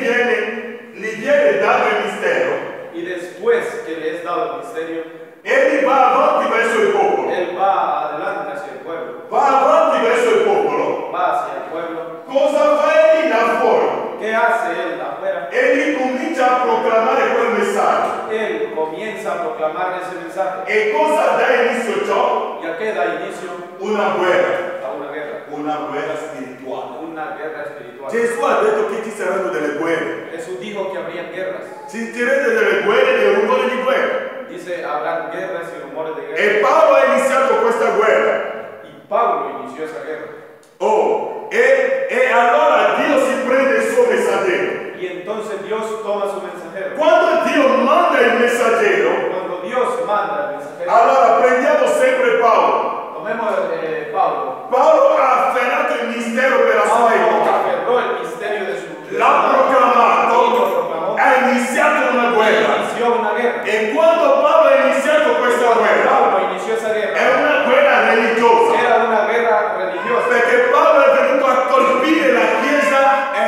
gli viene dato il mistero, Y después que le es dado el misterio, egli va avanti verso il popolo. Él va adelante hacia el pueblo. Va avanti verso il popolo. Va hacia el pueblo. Cosa fa egli là fuori? ¿Qué hace Él afuera? Egli comincia a proclamare quel messaggio. Él comienza a proclamar ese mensaje. E cosa dà inizio a ciò? ¿Y a qué da inicio? Una guerra. A una guerra. Una guerra spirituale. Una guerra espiritual. Gesù ha detto che ci saranno delle guerre. Jesús dijo que habrían guerras. Sentirete delle guerre e dei rumori di guerra. Dice, habrán guerras y rumores de guerra. E Paolo ha iniziato questa guerra. Y Pablo inició esa guerra. Oh, e allora Dio si prende il suo messaggero. Y entonces Dios toma su mensajero. Quando Dio manda il messaggero, Cuando Dios manda el mensajero, allora prendiamo sempre Paolo. tomemos Pablo. Paolo ha afferrato il mistero per la sua Pablo epoca. aferró el misterio de su L'ha proclamato, y lo proclamó. ha iniziato una guerra. Inició una guerra. E quando Paolo ha iniziato questa guerra, Pablo inició esa è guerra. una guerra religiosa. Era una guerra religiosa. Perché Paolo è venuto a colpire la chiesa,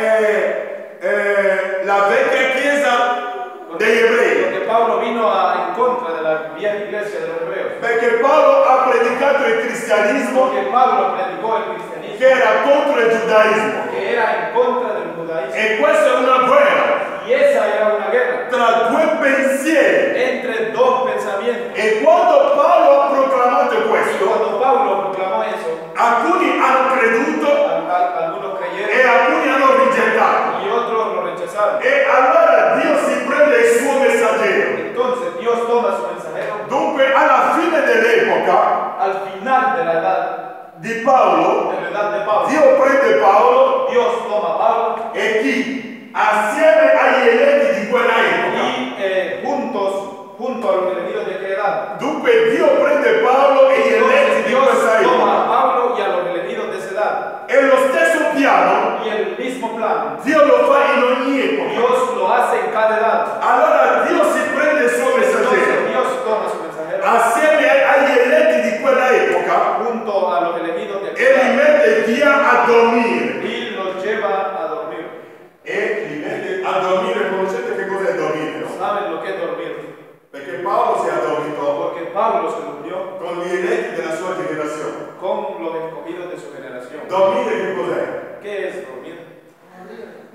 la vecchia chiesa degli ebrei. Porque Pablo vino en contra de la vieja iglesia de los hebreos. Perché Paolo ha predicato il cristianesimo Porque Pablo predicó el cristianismo, che era contro il giudaismo. que era en contra del judaísmo. E questa è una guerra Y esa era una guerra tra due pensieri. entre dos pensamientos. E quando Paolo ha proclamato Y questo, cuando Pablo proclamó eso, alcuni hanno creduto algunos e creyeron alcuni hanno rigettato. y otros lo rechazaron. E allora Dio si prende il suo messaggero. Entonces Dios toma su mensajero. Dunque, alla fine dell'epoca Al final de la edad di Paolo, de Pablo, Dio prende Paolo Dios toma a Pablo e chi? Assieme agli eletti di quella epoca. y junto a los elegidos de aquella edad. Dunque Dio prende Paolo e gli eletti di Dios questa toma epoca. a Pablo y a los elegidos de esa edad. E lo stesso piano Y el mismo plan, Dio lo fa in ogni epoca. Dios lo hace en cada edad. Allora Dio si prende il suo Entonces messaggero Dios toma su mensajero assieme agli eletti di quella epoca junto a los elegidos de e aquella li edad mette via a dormire. y los lleva a dormir. E li mette a dormire. Conoscete che cos'è dormire, no? ¿Saben lo que es dormir? Perché Paolo si addormentò Porque Pablo se durmió con gli eletti della sua generazione. con los escogidos de su generación. Dormire che cos'è? ¿Qué es dormir?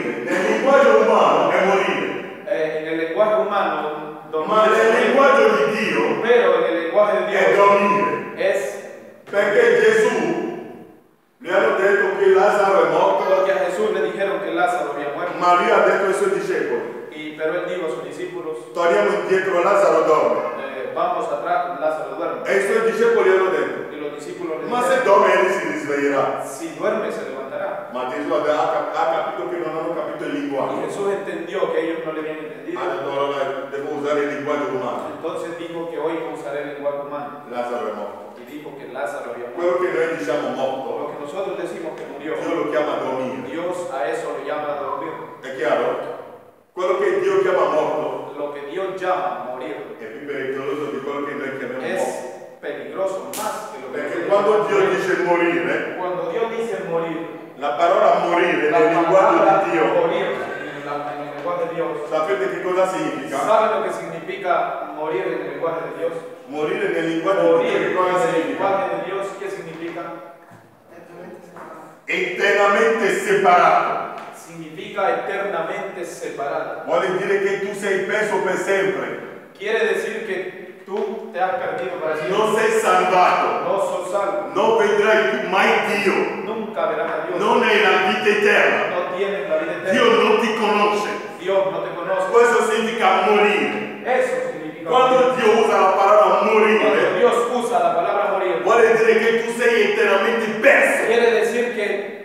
dormire nel linguaggio umano è morire, En el lenguaje humano, ma nel dormir, linguaggio di Dio pero en el lenguaje de è Dios dormire. es Perché Gesù gli hanno detto che Lazzaro è morto, porque a Jesús le dijeron que Lázaro había muerto, ma lui ha detto ai suoi discepoli, pero él dijo a sus discípulos, torniamo indietro, Lazzaro dorme. vamos atrás, Lázaro duerme. E i suoi discepoli hanno detto, Y los discípulos le ma se dijeron, dorme egli si risveglierà. si duerme se levantará. Ma Gesù ha capito che non hanno capito il Y linguaggio. Jesús entendió que ellos no le habían entendido. Ha detto allora devo usare il linguaggio umano. Entonces dijo que hoy usaré el lenguaje humano. Lazzaro è morto. Y dijo que Lázaro había muerto. Quello che noi diciamo Lo morto, que nosotros decimos que murió, Dio lo chiama dormire. Dios a eso lo llama dormir. È chiaro? Quello che Dio chiama morto Lo que Dios llama morir è più pericoloso di quello che noi chiamiamo es morto. peligroso más que lo que Perché nosotros quando llamamos Dio morir. dice morire, Cuando Dios dice morir, la parola morire la nel linguaggio palabra di Dio, morir en el lenguaje de Dios, sapete che cosa significa? ¿saben lo que significa morir en el lenguaje de Dios? Morire nel linguaggio di Dio Morir che en cosa el significa? lenguaje de Dios, ¿qué significa? Eternamente separato. Significa eternamente separado. Vuole dire che tu sei perso per sempre. Quiere decir que tú te has perdido para siempre. Non sei salvato. No sos salvo. Non vedrai più mai Dio. Nunca verás a Dios. Non hai la vita eterna. No tienes la vida eterna. Dio non ti conosce. Dios no te conoce. Questo significa morire. Eso significa Quando morir. Dio usa la parola Cuando morire, Dios usa la palabra morir, vuole dire che tu sei eternamente perso. quiere decir que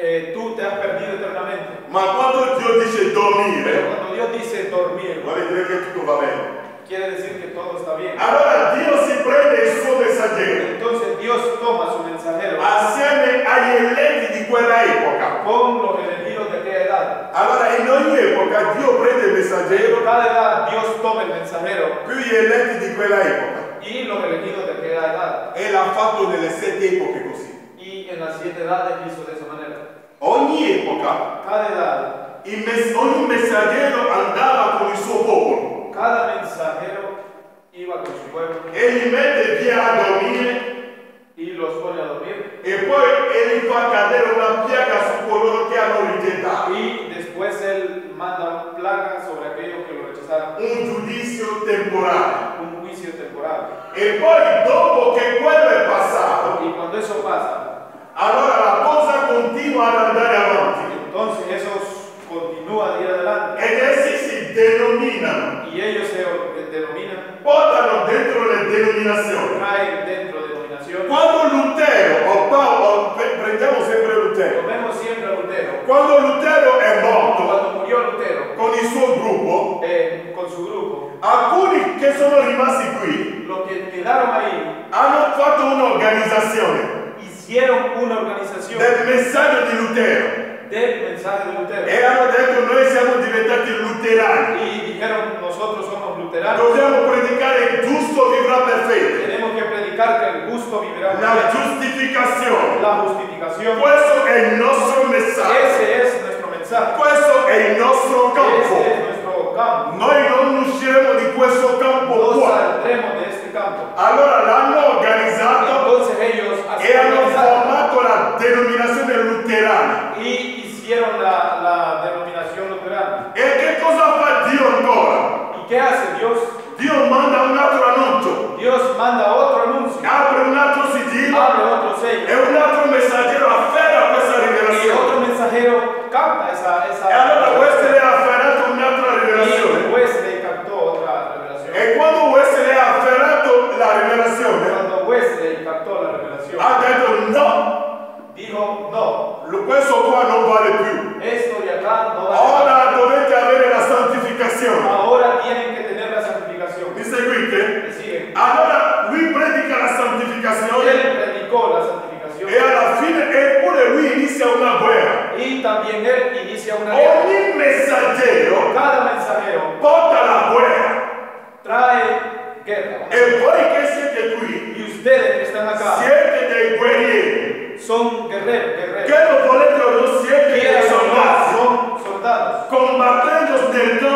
tú te has perdido eternamente. Ma quando Dio dice Pero dormire, cuando Dios dice dormir, vuole dire che tutto va bene. quiere decir que todo está bien. Allora Dio si prende il suo messaggero Entonces Dios toma su mensajero assieme agli eletti di quella epoca. con los elegidos de aquella edad. Allora in ogni epoca Dio prende il En messaggero cada edad Dios toma el mensajero più gli eletti di quella epoca. y los elegidos de aquella edad. E l'ha fatto nelle 7 epoche così. Y en las 7 edades hizo de esa manera. Ogni epoca, Cada edad, ogni messaggero andava con il suo popolo cada mensajero iba con su pueblo e li mette via a dormire y los pone a dormir. e poi li fa cadere una piaga su coloro che hanno rigettato. Y después él manda una plaga sobre aquellos que lo rechazaron. Un giudizio temporale. Un juicio temporal. E poi dopo che quello è passato, Y cuando eso pasa, allora la cosa continua ad andare avanti. entonces esos continúan de ir adelante. Ed essi si denominano, Y ellos se denominan, portano dentro le denominazioni. caen dentro de denominaciones. Quando Lutero, o Paolo, prendiamo sempre Lutero, Tomemos siempre a Lutero. quando Lutero è morto Cuando murió Lutero, con il suo gruppo, con su grupo, alcuni che sono rimasti qui los que quedaron ahí hanno fatto un'organizzazione hicieron una organización del messaggio di Lutero del mensaje de Lutero. e hanno detto noi siamo diventati luterani, Y dijeron, nosotros somos luteranos, dobbiamo predicare il giusto vivrà per fede, tenemos que predicar que el justo vivirá por la fe. giustificazione. La justificación. Questo è il nostro messaggio, Ese es nuestro mensaje. questo è il nostro Ese campo. es nuestro campo. Noi non usciremo di questo campo No qua. saldremos de este campo. Allora l'hanno organizzato Entonces ellos e hanno organizaron formato la denominazione luterana. y hicieron la denominación luterana. E che cosa fa Dio ancora? ¿Y qué hace Dios? Dio manda un altro annuncio, Dios manda otro anuncio, apre un altro sigillo abre otro sello e un altro messaggero afferra questa y rivelazione. otro mensajero capta esa E allora Wesley ha afferrato un'altra y rivelazione. Wesley captó otra revelación. E quando Wesley ha afferrato la rivelazione, Cuando Wesley captó la revelación, ha detto no, dijo no, questo qua non vale più. esto de acá no va a Ora dovete avere la santificazione. ahora tienen que tener la santificación. Mi seguite? ¿Me siguen? Allora lui predica la santificazione Él predicó la santificación e alla fine eppure lui inizia una guerra. y también él inicia una guerra. Ogni messaggero Cada mensajero porta la guerra. trae guerra. E voi che siete qui Y ustedes que están acá siete dei guerrieri. son guerreros, Che lo volete o non siete dei Quieran o no, soldati. son soldados. Combattendo nel nome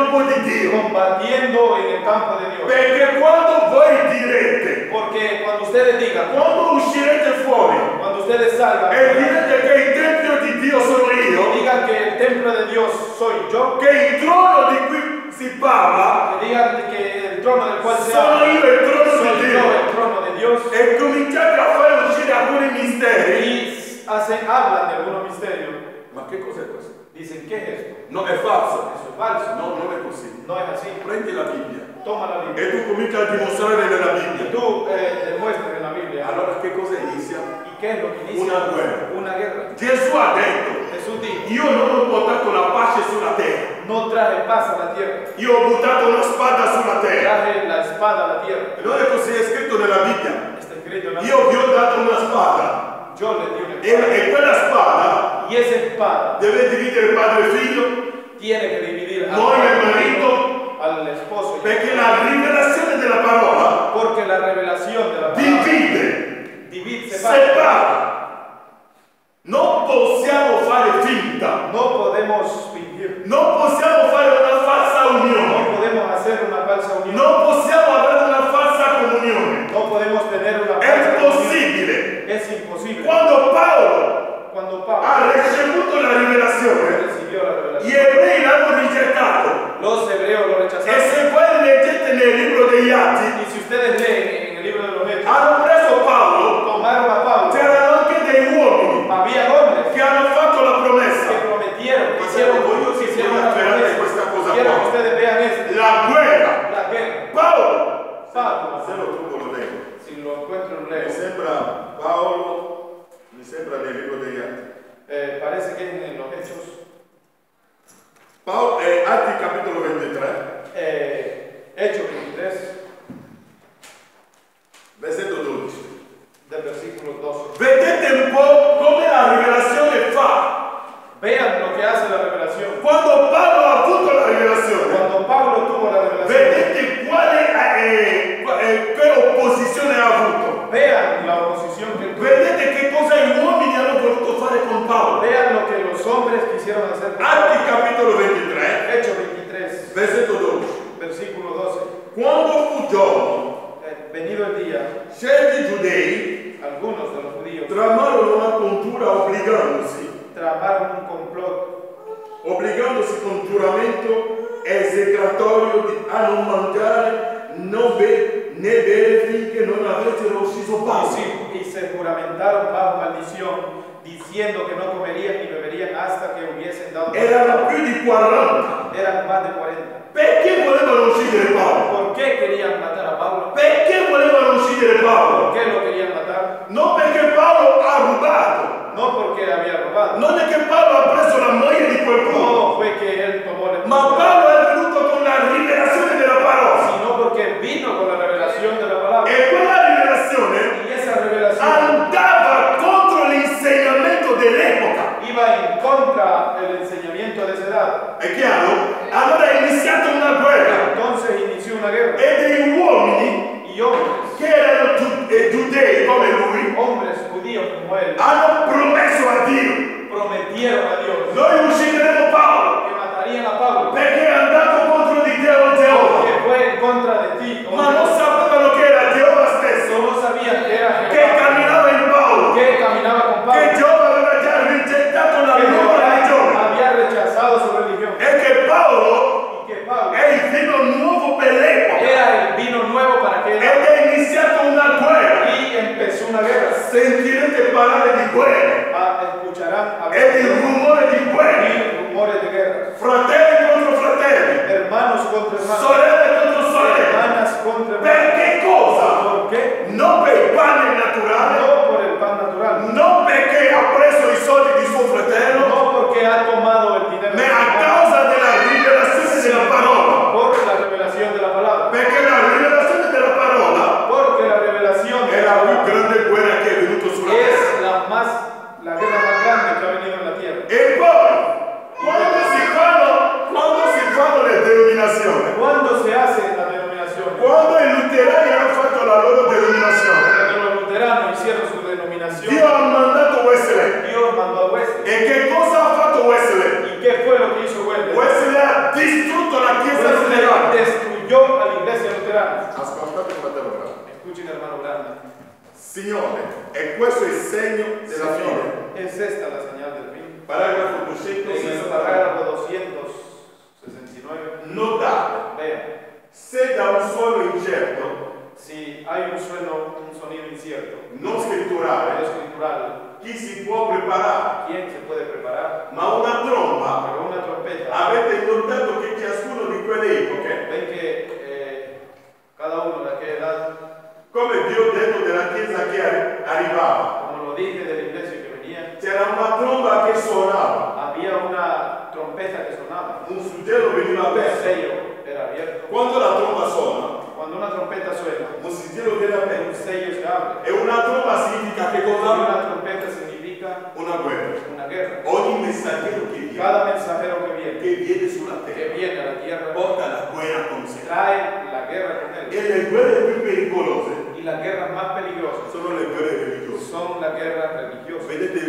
campo di Dio. combatiendo en el campo de Dios. Perché quando voi direte, Porque cuando ustedes digan, quando uscirete fuori cuando ustedes salgan e direte che il tempio di Dio sono y io, digan que el templo de Dios soy yo, che il trono di cui si parla que digan que el trono del cual se sono habla io il trono soy di yo Dio, el trono de Dios, e cominciate a fare uscire alcuni misteri, y hablan de algunos misterios, ma che cos'è questo? dicen, ¿qué es esto? No, è falso. Eso es falso. No, non è così. No es así. Prendi la Bibbia Toma la Biblia. e tu cominci a dimostrare nella Y Bibbia. tú demuestras en la Biblia. Allora che cosa inizia? ¿Y qué es lo que inicia? Una guerra. Una guerra. Gesù ha detto, Jesús dijo, io non ho portato la pace sulla terra, no traje paz a la tierra, io ho buttato una spada sulla terra. traje la espada a la tierra. Non è così, è scritto nella Bibbia. Está escrito en la Io vi ho dato una spada Yo le di una espada. e quella spada Y esa espada deve dividere padre e figlio, tiene que dividir moglie e marito, al esposo y perché la rivelazione della parola porque la revelación de la palabra divide, separa. separa. Non possiamo fare finta, No podemos fingir, non possiamo fare una falsa no unione, podemos hacer una falsa unión, non possiamo avere una falsa comunione. no podemos tener una È falsa comunión. impossibile. Es imposible. Quando Paolo Cuando Pablo ha ricevuto la rivelazione, recibió la gli revelación, ebrei l'hanno rigettato. los hebreos lo E rechazaron. se voi leggete nel libro degli Atti, Y si ustedes leen en el libro de los Hechos, hanno preso Paolo, tomaron a Pablo. c'erano anche dei uomini Había hombres che hanno fatto la que promessa. prometieron, Ma hicieron, se voglio si hicieron può una afferrare promesa. questa cosa Quiero que qua. ustedes vean esto. La guerra. La guerra. Paolo, Pablo, se lo trovo lo leggo. si lo encuentro lo Mi leo. sembra Paolo, mi sembra nel libro degli Atti. Parece que en los Hechos, Paolo, Atti capitolo 23, Hechos 23, versetto 12. del versículo 12. Vedete un po' come la rivelazione fa. Vean lo que hace la revelación. Quando Paolo ha avuto la rivelazione, Cuando Pablo tuvo la revelación, vedete che opposizione ha avuto. vean la oposición que tuvo. Vedete che cosa gli uomini hanno voluto fare con Paolo. Vean lo que los hombres quisieron hacer con Atti Pablo. capitolo 23, Hechos 23, versetto 12. versículo 12. Quando fu giorno, Venido el día, certi giudei algunos de los judíos tramarono una congiura tramaron un complot obbligandosi con giuramento esecratorio a non mangiare né bere finché non avessero ucciso Paolo. y se juramentaron bajo maldición, diciendo que no comerían ni beberían hasta que hubiesen dado. Erano più di 40. Eran más de 40. Perché volevano uccidere Paolo? ¿Por qué querían matar a Pablo? Perché volevano uccidere Paolo? ¿Por qué lo querían matar? Non perché Paolo ha rubato. No porque había robado. Non è che Paolo ha preso la moglie di qualcuno. No fue que él tomó la Ma Paolo è venuto con la rivelazione della parola. sino porque vino con la revelación de la palabra. E quella rivelazione Y esa revelación andava contro l'insegnamento dell'epoca. iba en contra del enseñamiento de esa edad. È chiaro? Allora è iniziata una guerra. Entonces inició una guerra. E dei uomini Y hombres, che erano giudei come lui hombres judíos como él, hanno promesso a Dio: prometieron a Dios noi uccideremo Paolo que matarían a Pablo, perché è andato contro di Dio Geova. que fue en contra de ti. Ma non sapevano che era Geova stesso No sabían que era che Jehová, camminava in Paolo, que caminaba con che Pablo, Geova aveva già rigettato la que loro Jehová religione había rechazado su religión e che Paolo y que Pablo è il vino nuovo per l'epoca. era el vino nuevo para que Ed è iniziata una guerra. y empezó una guerra. Sentirete parlare di guerra Escucharán e hablar di rumore di guerra. de rumores de guerra, Fratelli contro fratelli, hermanos contra hermanos, sorelle contro sorelle. hermanas contra Per hermanos. che cosa? ¿Por qué? Non per il pane naturale, No por el pan natural, non perché ha preso i soldi di suo fratello, no porque ha tomado el dinero, ma a causa della rivelazione della parola. por la revelación de la palabra, Perché la rivelazione della parola porque la revelación de è la la più palabra grande guerra che è venuta sulla terra. es la guerra más grande que ha venido en la tierra. E poi, quando si fanno le denominazioni, ¿Cuándo se hace la denominación? quando i luterani hanno fatto la loro denominazione, Cuando los luteranos hicieron su denominación, Dio ha mandato Wesley. Dios mandó a Wesley. E che cosa ha fatto Wesley? ¿Y qué fue lo que hizo quelle, Wesley ha distrutto la chiesa Wesley luterana. destruyó a la iglesia luterana. Ascoltate fratello Branham. Escuchen, hermano grande. Signore, e questo è il segno della fine. Señor, es esta la señal del fin. Paragrafo En el 269. parágrafo 269, Notate, vean, se da un suono incerto, si hay un sonido incierto, non scritturale, escritural, chi si può preparare? ¿quién se puede preparar? Ma una tromba, Pero una trompeta, avete notato che ciascuno di quelle epoche, ven que cada uno de aquella edad, come vi ho detto della chiesa che arrivava, como lo dije de la iglesia que venía, c'era una tromba che suonava, había una trompeta que sonaba, un suggello veniva un aperto. sello era abierto. Quando la tromba suona, Cuando una trompeta suena, un sigillo viene un aperto. sello se abre. E una tromba significa che Y cosa? una trompeta significa Una guerra. una guerra. Ogni messaggero Cada mensajero che que viene sulla viene terra a la tierra, porta la guerra con sé. trae la guerra con E él. le guerre più pericolose Y las guerras más peligrosas sono le guerre religiose. son las guerras religiosas. Vedete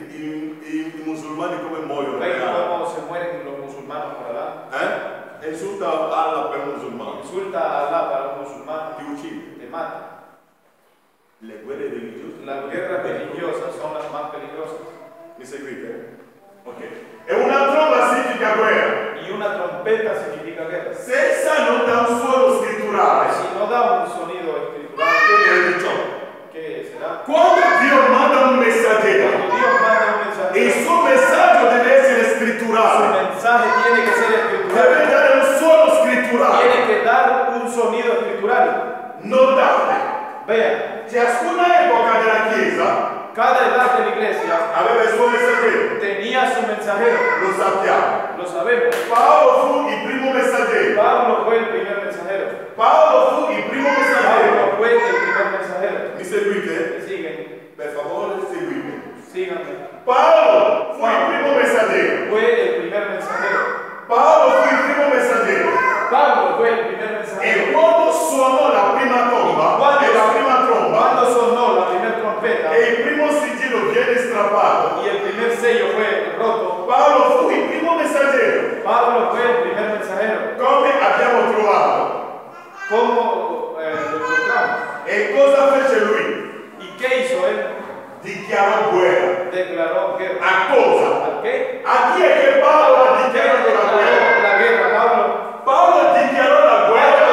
i musulmani come muoiono? ¿Ven cómo se mueren los musulmanes por Alá? Insulta Allah per un musulmano, Insulta a Alá para un musulmán, ti uccide. te mata. Le guerre religiose. Las guerras religiosas son las más peligrosas. Mi seguite? Ok. E una tromba significa guerra. Y una trompeta significa guerra. Se essa non dà un suono scritturale, Si no da un sonido escritural, che è ciò? ¿qué será? Quando Dio manda un messaggero, Cuando Dios manda un mensaje, il suo messaggio deve essere su scritturale, mensaje tiene que ser deve escritural. dare un suono scritturale. Tiene que dar un sonido escritural. Notate, Vean, ciascuna epoca della Chiesa cada edad de la iglesia aveva il suo messaggero, tenía su mensajero. lo sappiamo. Lo sabemos. Paolo fu il primo messaggero. Pablo fue el primer mensajero. Paolo fu il primo messaggero. Pablo fue el primer mensajero. Mi seguite? ¿Me siguen? Per favore, seguite. Síganme. Paolo fu il primo messaggero. Fue el primer mensajero. Paolo fu il primo messaggero. Pablo fue el primer E mensajero. quando suonò la prima tromba, e la prima tromba, Cuando sonó la primera trompeta e il primo sigillo viene strappato, y el primer sello fue roto, Paolo fu il primo messaggero. Pablo fue el primer mensajero. Come abbiamo trovato? ¿Cómo lo encontramos? E cosa fece lui? ¿Y qué hizo él? Dichiarò guerra. Declaró guerra. A cosa? ¿A qué? A chi è che Paolo ha ¿Qué dichiarato la guerra? declaró la guerra, Pablo? Paolo dichiarò la guerra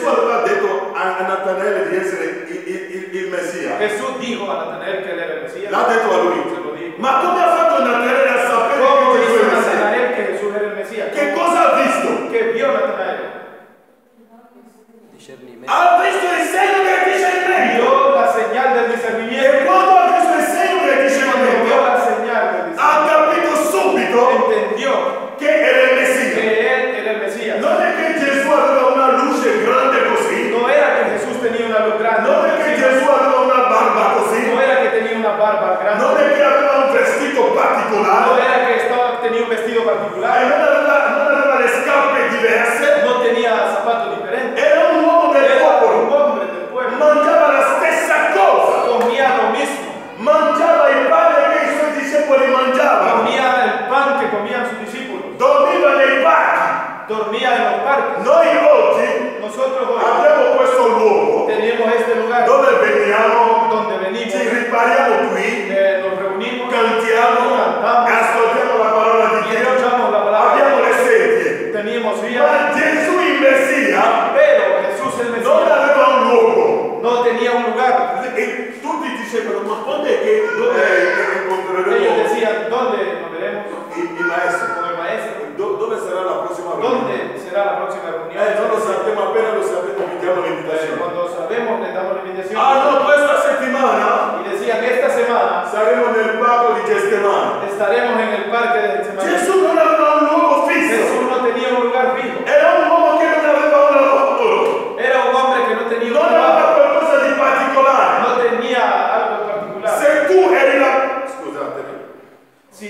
Gesù aveva detto a Natanaele di essere il Messia. Jesús dijo a Natanael que él era el Mesías. L'ha detto a Se lui. lo dijo. Ma come ha fatto Natanaele a sapere ¿Cómo che Gesù è hizo il Messia? Natanael que Jesús era el Mesías? Che cosa ha visto? ¿Qué vio Natanael? Discernimento. Ha visto il segno del discernimento. Vio la señal del E discernimiento. quando ha visto il segno del Cuando vio discernimento, la señal del ha discernimiento, capito subito entendió che era il que Messia. él era el Mesías. Non è che Gesù aveva una luce grande così, No era que Jesús tenía una luz grande, non è che Gesù aveva una barba così, no era que tenía una barba non grande, è che aveva un vestito no particolare, era que tenía un vestido e particular, non aveva le scarpe diverse, no tenía zapatos diferentes. era un uomo del Era un popolo, hombre del pueblo. mangiava la stessa cosa, Comía lo mismo. mangiava il pane che i suoi discepoli mangiavano, Comía el pan que comían sus discípulos. dormiva nei parchi. Dormía en los parques. Noi oggi Nosotros hoy abbiamo questo luogo tenemos este lugar dove veniamo, donde venimos, ci ripariamo qui, nos reunimos, cantiamo, cantamos, ascoltiamo la parola di y Dio, escuchamos la palabra. abbiamo le sedie. Teníamos vía, Ma Gesù in Messia pero Jesús el non Mesías aveva un luogo. no tenía un lugar. E tutti dicevano, ma quando è che dove Ellos incontreremo decían, ¿dónde nos veremos il maestro? con el maestro? Dove sarà la prossima riunione? ¿Dónde será la próxima reunión? Non lo sappiamo, appena lo sappiamo vi diamo l'invitazione. Cuando sabemos, le damos la invitación. Ah no, questa settimana Y decían, esta semana saremo nel parco di Getsemani. estaremos en el parque de Getsemaní. Gesù non aveva un luogo fisso. Jesús no tenía un lugar fijo. Era un uomo che non aveva un lavoro. Era un hombre que no tenía un Non aveva trabajo. qualcosa di particolare. No tenía algo particular. Se tu eri la... Scusatemi. Si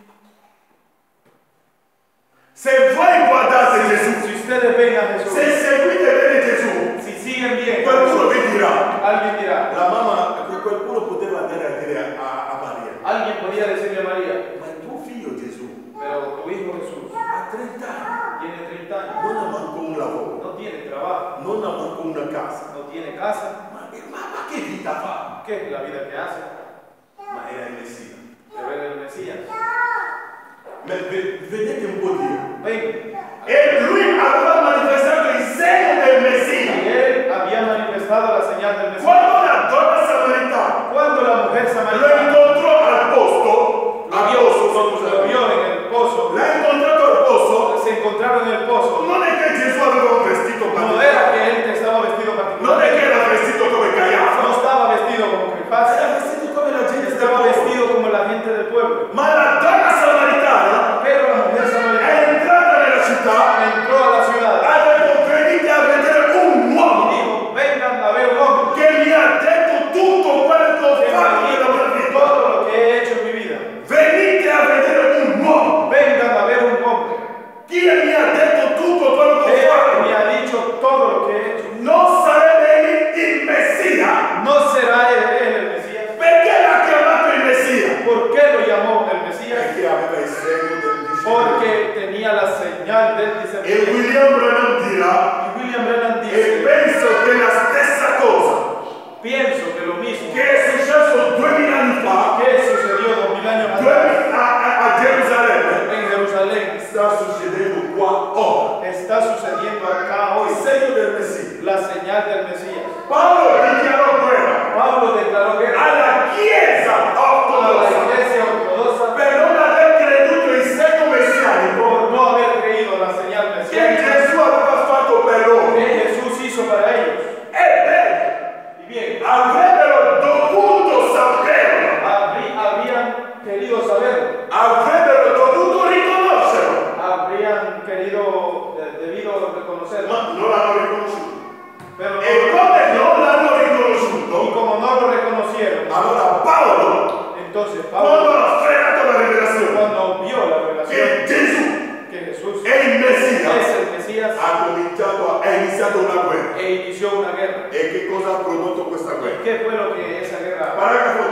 voi guardate Gesù, ustedes ven a Jesús, se seguite bene Gesù, si siguen bien, qualcuno vi dirà. alguien dirá, La mamma, qualcuno poteva andare a dire a Maria, alguien podía decirle a María, ma il tuo figlio Gesù pero tu hijo Jesús ha 30 anni, tiene 30 años, non ha manco un lavoro, no tiene trabajo, non ha manco una casa. no tiene casa. Ma che vita fa? ¿Qué es la vida que hace? Ma era il Messia. Pero era el Mesías. Vedete un po' Dio. Ven. E lui aveva manifestato il segno del Y Messia. él había manifestado la señal del Mesías. Quando la donna samaritana Cuando la mujer lo samaritana incontrò al posto, lo vio en el pozo, l'ha incontrato al posto, se encontraron en el pozo, non è che Gesù aveva un vestito no particolare, era que él estaba vestido non è particular, che era vestito come no Caiafa, estaba vestido como Caifás, era vestito come la gente del estaba popolo. vestido como la gente del pueblo. Ma la donna samaritana Pero la mujer è samaritana entrata nella città, entró a la ciudad ha detto venite a vedere un uomo y dijo, vengan a ver un hombre che mi ha detto tutto quello che ho que fatto me nella mia dijo vita. todo lo que he hecho en mi vida. Venite a vedere un uomo Vengan a ver un hombre che mi ha detto tutto quello che ho que fatto. me ha dicho todo lo que he hecho. Non sarebbe il Messia? ¿No será él el Mesías? Perché l'ha chiamato il Messia? ¿Por qué lo llamó el Mesías? Perché aveva il segno del discepolo. Porque tenía la señal del E discernimiento. William Branham dirà, Y William Brennan e dice, penso che la stessa cosa pienso que lo mismo che è successo 2000 anni fa que sucedió 2000 años atrás a Gerusalemme en Jerusalén sta succedendo qua ora. está sucediendo acá hoy. Il segno del Messia. La señal del Mesías. Paolo dichiarò guerra Pablo declaró guerra alla Chiesa a la ortodossa iglesia ortodoxa per non aver creduto il segno messianico por no haber creído la señal che mesiánica Gesù aveva fatto per loro. que Jesús hizo para ellos. Ebbene, Y bien, avrebbero dovuto saperlo, habrían querido saberlo, avrebbero dovuto riconoscerlo, habrían querido, debido reconocerlo, ma non l'hanno riconosciuto. pero E come non l'hanno y riconosciuto, como no lo reconocieron, allora Paolo, entonces quando Pablo, ha frenato la rivelazione cuando vio la revelación che Gesù que Jesús è il Messia, es el Mesías, ha iniziato una guerra. e inició una guerra. E che cosa ha prodotto questa guerra? ¿Qué fue lo que esa guerra? Paragrafo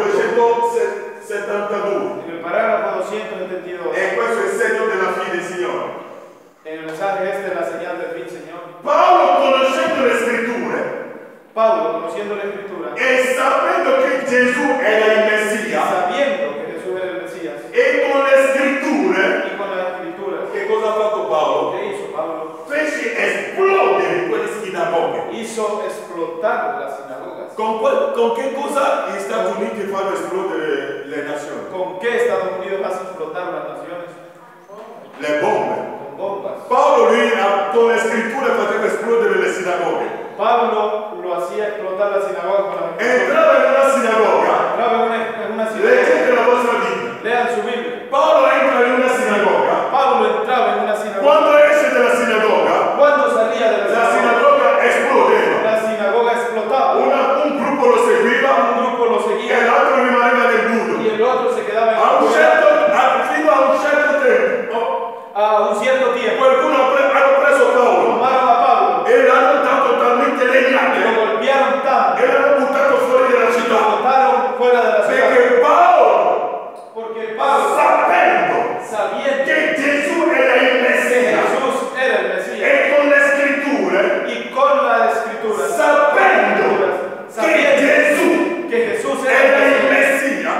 272. En el parágrafo 272, E questo è il segno della fine, Signore. en el mensaje este de la señal del fin, Señor, Paolo, conoscendo le scritture Pablo, conociendo la Escritura e sapendo che Gesù era il y Messia, sabiendo que Jesús era el Mesías, e con le scritture, y con las Escrituras, che cosa ha fatto Paolo? ¿qué hizo Pablo? Fece esplodere quelle sinagoghe. hizo explotar las sinagogas. Con che cosa gli Stati Uniti fanno esplodere le nazioni? ¿Con qué Estados Unidos hace explotar las naciones? Le bombe. Con bombas. Paolo lui con le scritture faceva esplodere le sinagoghe. Pablo lo hacía explotar la sinagoga con la Entrava in una sinagoga, entraba en una leggete sinagoga. la vostra Bibbia. Lean su Biblia. Paolo entra in una sinagoga, Pablo entraba en una sinagoga. quando esce dalla sinagoga, Cuando salía de la la sinagoga esplodeva. sinagoga explotaba. Un gruppo lo seguiva Un grupo lo e seguía l'altro rimaneva nel buio. y el otro se quedaba en Fino a un certo tempo, a un cierto tiempo. qualcuno hanno preso Paolo Tomaron a Pablo e l'hanno dato talmente y lo legnate golpearon tanto e l'hanno buttato fuori dalla y lo città. botaron fuera de la ciudad. Perché Paolo, Porque Pablo, sapendo sabiendo che Gesù era il que Messia Jesús era el Mesías e con le scritture, y con la escritura, sapendo che sabiendo Gesù que Jesús era era el il Mesías, Messia,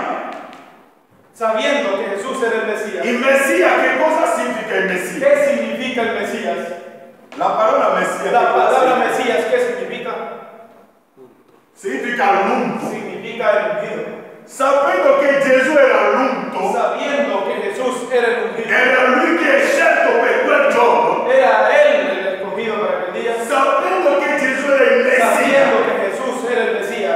sabiendo que Jesús era el Mesías. il Messia che cosa significa il Messia? ¿Qué significa el Mesías? La parola Messia La che cosa palabra significa? Mesías, ¿qué significa? Significa l'unto. Significa el ungido. Sapendo che Gesù era l'unto, Sabiendo que Jesús era el ungido, era lui che è scelto per quel giorno, era él el escogido para aquel día. sapendo che Gesù era il Messia Sabiendo que Jesús era el Mesías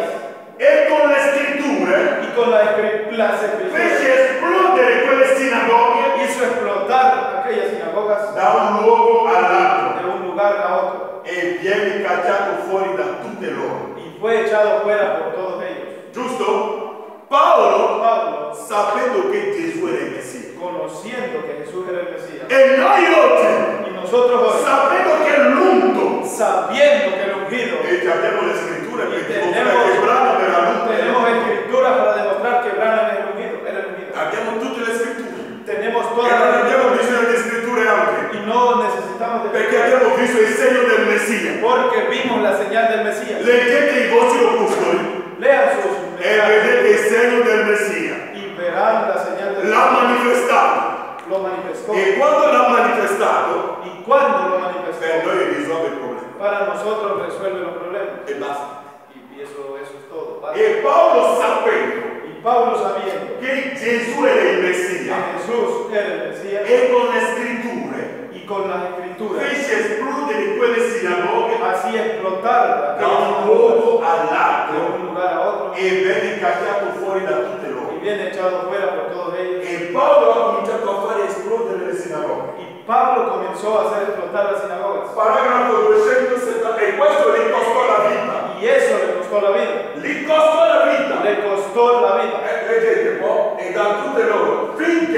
e con le scritture y con las escrituras fece esplodere quelle sinagoghe hizo explotar aquellas sinagogas da un luogo all'altro de un lugar a otro e viene cacciato fuori da tutte loro. y fue echado fuera por todos ellos. Giusto? Paolo, Pablo, sapendo che Gesù era il Messia, conociendo que Jesús era el Mesías, e noi oggi, y nosotros hoy, sapendo che l'unto, sabiendo que el ungido, e già abbiamo le scritture y per dimostrare che Branham era l'unto, tenemos escrituras para demostrar que Branham era el ungido, era el ungido. abbiamo tutte le scritture. Tenemos E todas non las abbiamo escrituras bisogno di scritture anche, y no necesitamos de perché abbiamo visto il segno del Messia. porque vimos la señal del Mesías. Leggete i vostri opuscoli Lean sus e vedete il segno del Messia. y verán la señal del L'ha Mesías. manifestato. Lo manifestó. E quando l'ha manifestato, Y cuando lo manifestó, per noi risolve il problema. para nosotros resuelve los problemas. E basta. Y eso es todo. ¿vale? E Paolo sapendo Y Pablo sabiendo che Gesù era il que Messia Jesús era el Mesías e con le scritture y con las escrituras fece esplodere quelle sinagoghe hacía explotar da un aquellas luogo de all'altro un lugar a otro e venne cacciato fuori da tutte y loro. viene echado fuera por todos ellos. E Paolo ha cominciato a fare esplodere le sinagoghe. Y Pablo comenzó a hacer explotar las sinagogas. Paragrafo 270, e questo gli costò la vita. Y eso le costó la vida. Gli costò la vita. Le costó la vida. Leggete un po', e da tutte loro,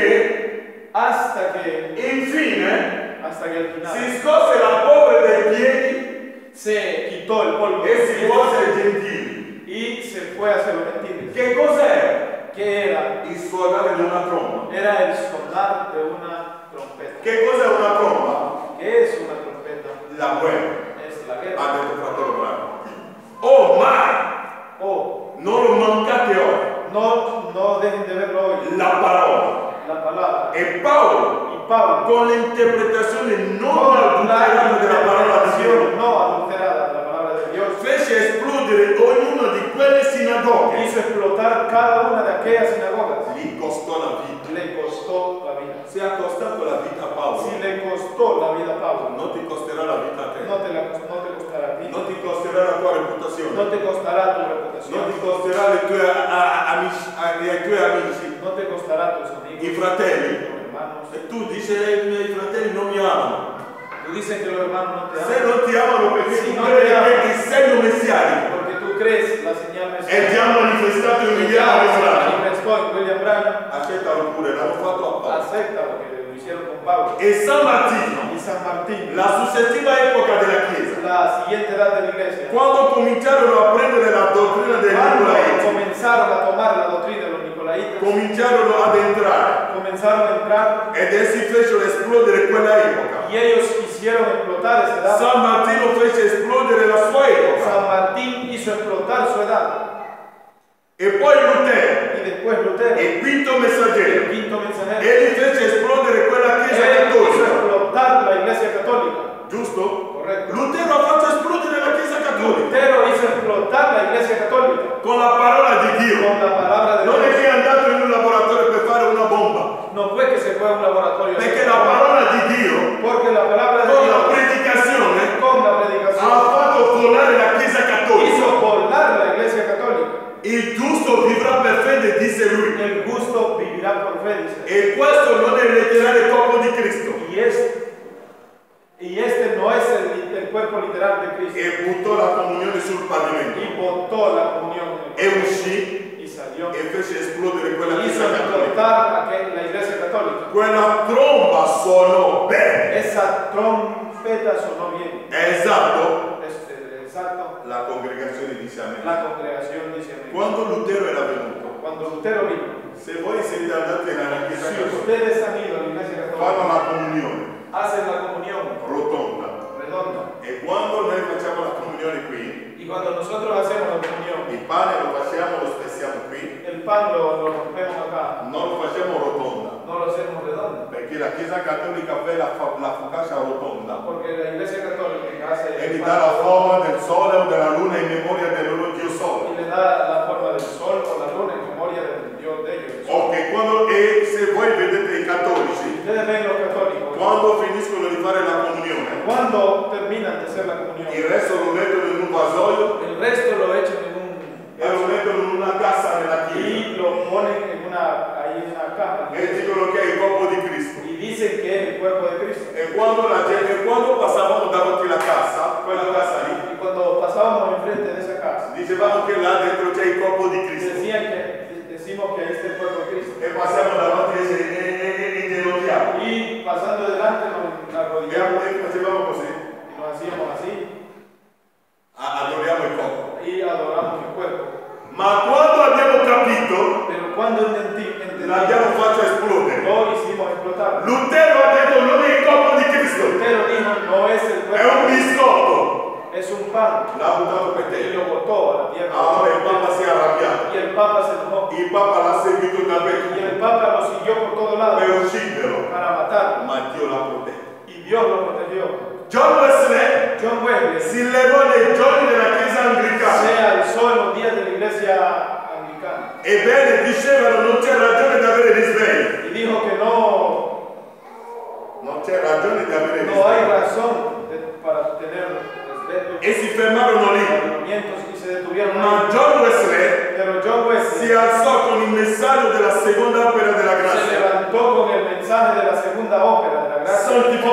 finché Hasta que infine al final si scosse la polvere dai piedi se quitó el polvo e si volse ai gentili. y se fue hacia los gentiles. Che cos'era? ¿Qué era? Il suonare di una tromba. Era el sonar de una trompeta. Che cos'è una tromba? ¿Qué es una trompeta? La guerra, Es la ha guerra. detto fratello Bravo. Oh, mai! Oh, Non lo mancate oggi. no dejen de verlo hoy. La parola. La palabra. E Paolo, Y Pablo, con l'interpretazione non con adulterata della parola di Dio, interpretación no adulterada de la palabra de Dios, fece esplodere ognuna di quelle sinagoghe. hizo explotar cada una de aquellas sinagogas. Gli costò la vita. Le costó la vida. Se ha costato la vita a Paolo, Si le costó la vida a Pablo, non ti costerà la vita a te. no te costará a ti. Non ti costerà la tua reputazione. No te costará tu Non reputación. ti costerà i tuoi amici, No te costará tus i amigos, fratelli. tus hermanos. E tu dici, i miei fratelli non mi amano. Tú dices que los hermanos no te Se aman non ti amano perché Sì, tu non credi ti amano. che il segno messianico porque tú crees la señal è mesiánica. già manifestato in Que William ya se Branham. manifestó en William Branham. Accettalo pure, l'hanno fatto a Paolo. Acepta porque lo hicieron con Pablo. E San Martino, Y San Martín, la successiva epoca della Chiesa, la siguiente edad de la iglesia, quando cominciarono a prendere la dottrina dei cuando Nicolaiti, comenzaron a tomar la doctrina de los nicolaitas, cominciarono ad entrare comenzaron a entrar ed essi fecero esplodere quella epoca. y ellos hicieron explotar esa edad. San Martino fece esplodere la sua epoca. San Martín hizo explotar su edad. E poi Lutero, Y después Lutero, il quinto el messaggero, quinto mensajero, egli fece esplodere quella Chiesa él hizo cattolica. explotar la iglesia católica. Giusto? Correcto. Lutero ha fatto esplodere la Chiesa cattolica. fe, dice. E questo non è letterale il corpo di Cristo. Y este no es el cuerpo literal de Cristo. E buttò la comunione sul pavimento. Y botó la comunión E uscì y salió. e fece esplodere quella Hizo chiesa cattolica. explotar la iglesia católica. Quella tromba suonò bene. Esa trompeta sonó bien. È esatto? Exacto. La congregazione dice amen. La congregación dice amén. Quando Lutero era venuto, Cuando Lutero vino, se voi siete andati nella chiesa si cattolica, ustedes han ido a la iglesia fanno católica, la comunione hacen la comunión rotonda. redonda. E quando noi facciamo la comunione qui, Y cuando nosotros hacemos la comunión, il pane lo facciamo, lo spezziamo qui, el pan lo rompemos acá, non lo facciamo rotonda. no lo hacemos redondo. Perché la chiesa cattolica fa la focaccia rotonda Porque la iglesia católica hace e gli el dà pan la forma del sole o della luna in memoria del loro Dio y sole. le da la forma del sol o la luna en memoria del Dios de ellos. Ok, e se voi vedete i cattolici, Ustedes ven los católicos, quando finiscono di fare la comunione, cuando terminan de hacer la comunión, il resto lo mettono in un vasoio el resto lo echan en un e lo mettono in una cassa nella chiesa y lo ponen ahí en una caja e dicono che è il corpo di Cristo. y dicen que es el cuerpo de Cristo. E quando passavamo davanti alla cassa, quella cassa lì, Y cuando pasábamos enfrente de esa casa, dicevamo che là dentro c'è il corpo di Cristo. decimos que ahí está el cuerpo de Cristo. E passiamo davanti e ingenocchiamo. Y pasando delante nos arrodillamos E facevamo così, y nos hacíamos así adoriamo il corpo. y adoramos el cuerpo. Ma quando abbiamo capito, Pero cuando entendimos, l'abbiamo fatto esplodere. lo hicimos explotar. Lutero ha detto non è il corpo di Cristo, Lutero dijo, no es el è cuerpo, un biscotto. es un pan. L'ha buttato per Y terra. lo botó a la tierra. Allora il Papa si è arrabbiato. Y el Papa se enojó. Il Papa l'ha seguito Y dappertutto el Papa lo siguió por todos lados per ucciderlo, para matarlo. ma Dio l'ha protetto. Y Dios lo protegió. John Wesley John Wesley si levò nei giorni della Chiesa anglicana. se alzó en los días de la iglesia anglicana Ebbene, dicevano non c'è ragione di avere risvegli. y dijo que no Non c'è ragione di avere hay risvegli. razón para tener respeto E si fermarono y lì. movimientos y se detuvieron Ma ahí. John Wesley Pero John si Wesley alzò con il messaggio della seconda opera della se grazia. levantó con el mensaje de la segunda ópera de la gracia,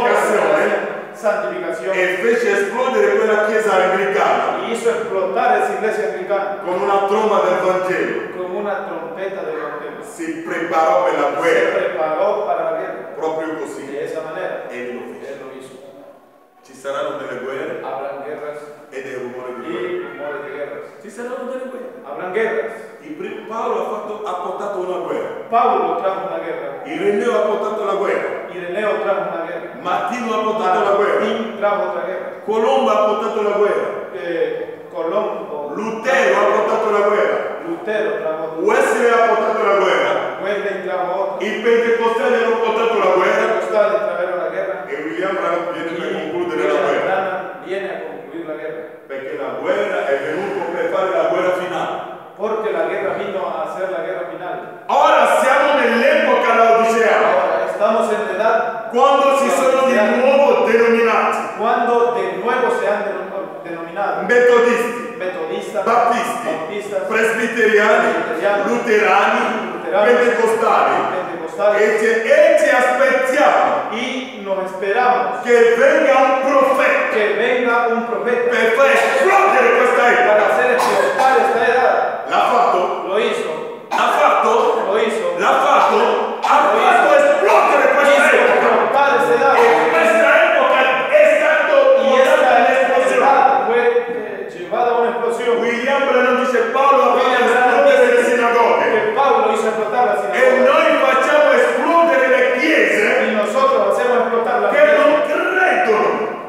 santificación, E fece esplodere quella chiesa anglicana y hizo explotar esa iglesia anglicana con una tromba del Vangelo. con una trompeta del evangelio. Si preparò per la Se guerra, preparó para la guerra proprio così. de esa manera. E lo fece. Él lo hizo. Ci saranno delle guerre Habrán guerras e dei rumori di y guerra. rumores de guerras. Ci saranno delle guerre. Habrán guerras. Paolo ha portato una guerra. Pablo trajo una guerra. Ireneo ha portato la guerra. Ireneo trajo una guerra. Martino ha portato la guerra. Martín trajo otra guerra. Colombo ha portato la guerra. Colombo. Lutero ha portato la guerra. Lutero trajo otra. Wesley ha portato la guerra. Wesley trajo otra. I pentecostali hanno portato la guerra. Pentecostales trajeron la guerra. E William Branham viene per Y concludere la William guerra. Branham viene a concluir la guerra. Perché la guerra è venuta per fare la guerra finale. Porque la guerra vino a hacer la guerra final. Ora siamo nell'epoca laodiceana, Ahora estamos en la edad quando si sono di nuovo denominati cuando de nuevo se han denominado metodisti, metodistas, battisti, bautistas, presbiteriani, luterani, pentecostali. pentecostales, E ci aspettiamo y nos esperamos che venga un profeta que venga un profeta per far esplodere questa para epoca. hacer explotar esta edad. L'ha fatto? Lo hizo, L'ha fatto? lo hizo, L'ha fatto? Ha fatto esplodere questa hizo epoca. explotar esta edad. E questa epoca è stato Y portata esta all'esplosione. edad fue llevada a una explosión. William Branham dice Paolo ha fatto William Branham esplodere le dice sinagoghe. que Pablo hizo explotar la E sinagoga. noi facciamo esplodere le chiese Y nosotros hacemos explotar la che non credono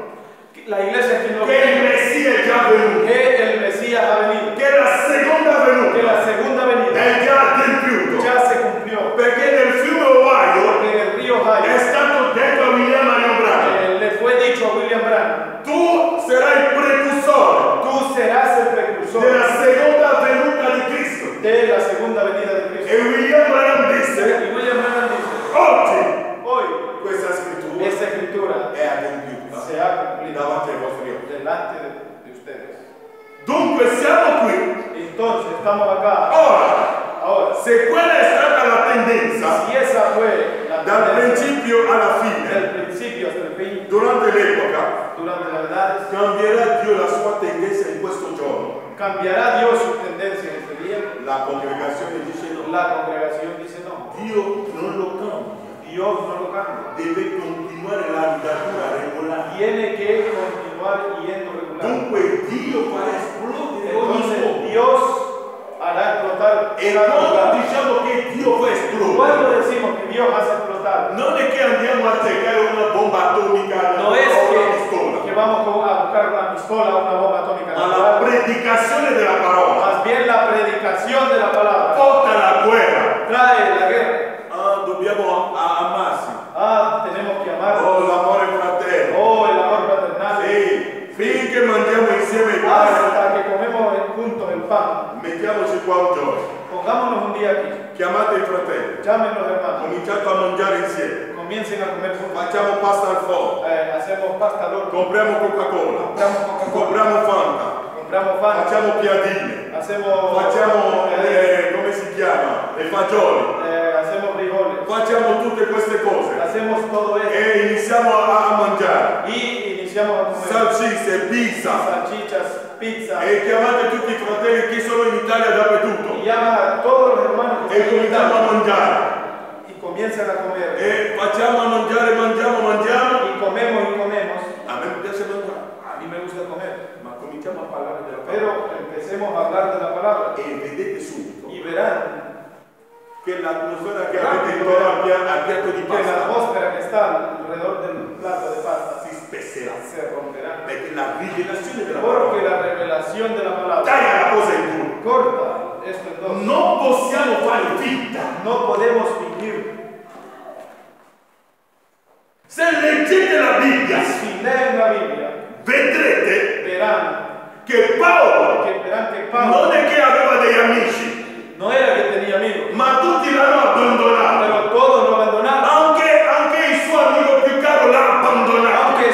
La iglesia que no che il cree Messia è già venuto, que el Mesías ha venido, che la seconda que venuta la segunda venida è già adempiuto. ya se cumplió. Perché nel fiume Ohio Porque en el río è Ohio stato detto a William Marion Branham, le fue dicho a William Branham, tu sarai il precursore tú serás el precursor della seconda venuta di Cristo. de la segunda venida de E Cristo. William Branham disse, Y William Branham dice, oggi hoy questa scrittura esta escritura è adempiuta se ha cumplido davanti ai vostri occhi. delante de ustedes. Dunque siamo qui. Entonces estamos acá Ora, ahora. se quella è stata la tendenza, si esa fue la dal tendencia principio alla fine, del principio hasta el fin, durante l'epoca, durante las edades, cambierà Dio la sua tendenza in questo giorno. ¿cambiará Dios su tendencia en este día? La congregazione dice no. La congregación dice no. Dio non lo cambia. Dios no lo cambia. Deve continuare l'andatura regolare. Tiene que continuar yendo regular. Dunque Dio farà esplodere ogni Entonces scopo. Dios hará explotar E cada quando lugar. diciamo che Dio fa esplodere, Cuando decimos que Dios hace explotar, non è che andiamo a cercare una bomba atomica no o es una pistola, que vamos a buscar una pistola o una bomba atómica, ma la predicazione della parola más bien la predicación de la palabra porta alla guerra. trae la guerra. Dobbiamo amarsi. Tenemos que amar. L'amore fratello. El amor fraternal. Sì, finché mangiamo insieme il pane, Hasta que comemos juntos el pan. mettiamoci qua un giorno. Pongámonos un día aquí. Chiamate i fratelli. Llamen los hermanos. Cominciate a mangiare insieme. Comiencen a comer juntos. Facciamo pasta al forno. Hacemos pasta al horno. Compriamo Coca-Cola. Compramos Coca-Cola. Compriamo Fanta. Compramos pan. Facciamo piadine. Facciamo come si chiama? Le fagioli. hacemos frijoles. Facciamo tutte queste cose. Hacemos todo esto. E iniziamo a mangiare. Y iniciamos a comer. Salsicce, pizza. Salchichas, pizza. E chiamate tutti i fratelli che sono in Italia dappertutto. Y llama a todos los hermanos que E están en cominciamo a Italia. mangiare. Y comienzan a comer. E facciamo a mangiare, mangiamo. Y comemos y comemos. A me piace mangiare. A mí me gusta comer. Ma cominciamo a parlare della parola. Pero empecemos a hablar de la palabra. E vedete subito Y verán che l'atmosfera che avete intorno al piatto di que la pasta atmósfera que está alrededor del plato de pasta si spesserà. se romperá. Perché la rivelazione della parola Porque la revelación de la palabra taglia la cosa in due. corta esto en dos. Non possiamo fare finta. No podemos fingir. Se leggete la Bibbia, Si leen la Biblia, vedrete verán che Paolo que non Pablo è che aveva degli amici, no era que tenía amigos, ma tutti l'hanno abbandonato. pero todos lo abandonaron. Anche il suo amico più caro l'ha abbandonato. Aunque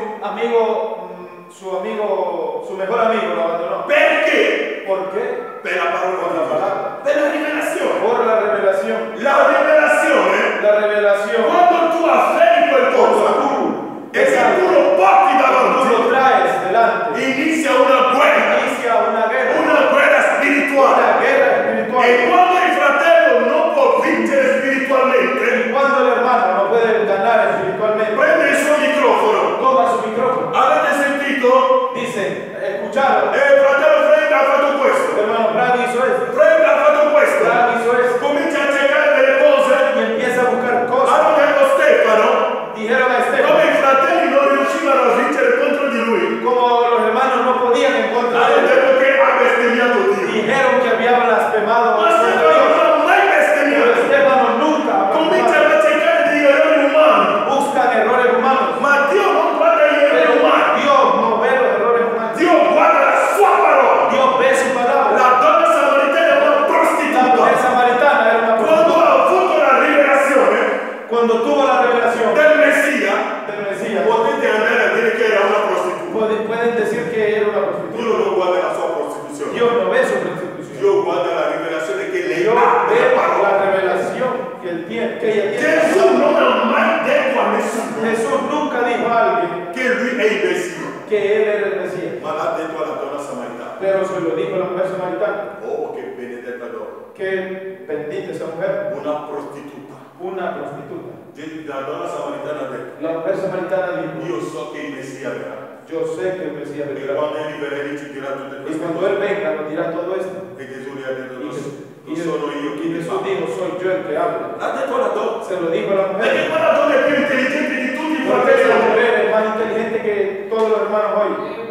su mejor amigo lo abandonó. Perché? ¿Por qué? Per la parola Por di la Dio. palabra. Per la rivelazione. Por la revelación. La rivelazione, La revelación. quando tu afferri qualcosa e se tu lo porti Tú davanti, lo traes delante. inizia una guerra spirituale. Una guerra espiritual. E quando il fratello non può vincere spiritualmente, Y cuando el hermano no puede ganar espiritualmente, prende il suo microfono. toma su micrófono. Avete sentito? Dicen, escucharon, Fratello Fred ha fatto questo. hermano Brad hizo esto, Fred ha fatto questo. Brad hizo esto, Comincia a cercare delle cose. y empieza a buscar cosas. Hanno detto Stefano, Dijeron a come Esteban, i fratelli non riuscivano a vincere contro di lui, como los hermanos no podían en contra de hanno él, detto che ha bestemmiato Dio. dijeron que había blasfemado Ma a Stefano Dios. non ha mai Pero bestemmiato. Esteban nunca ha blasfemado. Cominciano a cercare degli errori umani. Buscan errores humanos, Ma Dio non guarda gli errori pero umani. Dios no ve los errores humanos. Dio guarda la sua parola. Dios ve su palabra. La donna samaritana è una La prostituta. mujer samaritana era una Quando prostituta. ha avuto la rivelazione Cuando tuvo la revelación del Messia, del Mesías, potete andare a dire che era una prostituta. pueden decir que era una Dio prostituta. non guarda la sua prostituzione. Dios no ve su prostitución. Dio guarda la rivelazione che lei Dios ha ve della la parola. revelación que él tiene, que ella tiene. Gesù non ha mai detto a nessuno Jesús nunca dijo a alguien che lui è il Messia, que él era el Mesías, ma l'ha detto alla donna samaritana. pero se lo dijo a la mujer samaritana. Oh, che benedetta donna. Que bendita esa mujer, Una prostituta. una prostituta. La donna samaritana ha detto, La mujer samaritana dijo, io so che il Messia verrà. yo sé que el Mesías E vendrá. quando egli verrà ci dirà tutte Y queste cuando cose. él venga nos dirá todo esto. E Gesù gli ha detto, Y non Jesús sono io chi ne dijo, parla. soy yo el que habla. L'ha detto alla donna. Se lo dijo a la Perché mujer. quella donna è più intelligente di tutti i Porque esa fratelli. mujer es más inteligente que todos los hermanos hoy.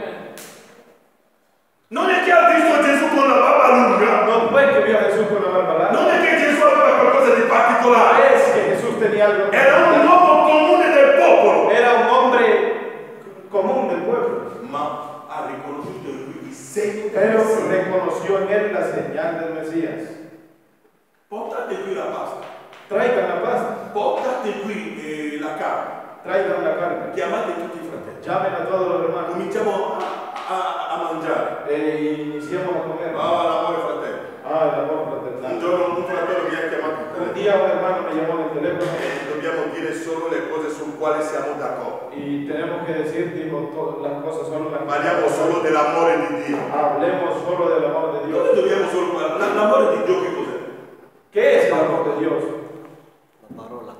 Non è che ha visto Gesù con la barba lunga. No fue que vio a Jesús con la barba larga. Non è che Gesù aveva qualcosa di particolare. Es que Jesús tenía algo. Era un uomo comune del popolo. Era un hombre común del pueblo. Ma ha riconosciuto in lui il segno del Pero Messia. reconoció en él la señal del Mesías. Portate qui la pasta. Traigan la pasta. Portate qui la carne. Traigan la carne. Chiamate tutti i fratelli. Llamen a todos los hermanos. Cominciamo a mangiare. Iniciemos a comer. L'amore fratello. El amor Un fraternal. giorno un fratello mi ha chiamato al Un telefono. día un tenemos que decir, dijo, todas las cosas solo las Parliamo solo dell'amore di Dio. Hablemos solo del amor de Dios. Noi dobbiamo solo parlare. L'amore di Dio che cos'è? ¿Qué es el amor de Dios? La parola.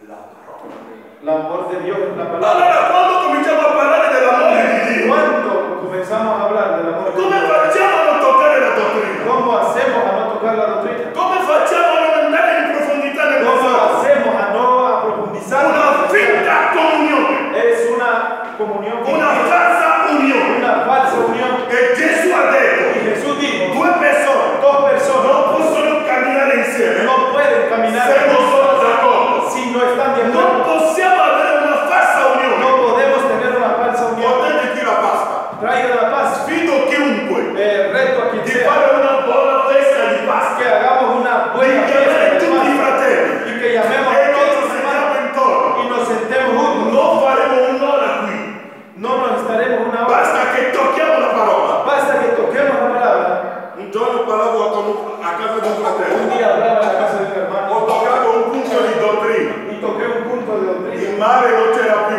El amor de Dios es la palabra. Allora, quando cominciamo a parlare dell'amore di Dio, Cuando comenzamos a hablar del amor de come Dios, facciamo a non toccare la dottrina? ¿cómo hacemos a no tocar la doctrina? Come facciamo a non andare in profondità nel ¿Cómo messaggio? hacemos a no a profundizar? Una finta comunione, Es una comunión, una falsa unione. una falsa unión. E Gesù ha detto, Y Jesús dijo, due persone dos personas non possono camminare insieme no pueden caminar se non sono d'accordo. si no están de Non acuerdo. possiamo avere una falsa unione. No podemos tener una falsa unión. Portate qui la pasta. Traigan la paz. Sfido chiunque Reto a quien di sea fare una buona festa di que Pasqua, hagamos una di buena chiamare fiesta de tutti i paz fratelli y que llamemos e a che todos ci los hermanos sediamo intorno. y nos sentemos juntos. Non faremo un'ora qui. No nos estaremos una hora. Basta che tocchiamo la parola. Basta que toquemos la palabra. Un giorno parlavo a casa di un Un fratello. día hablaba en la casa de un Ho hermano toccato un punto di dottrina. y toqué un punto de doctrina. Il mare non c'era più.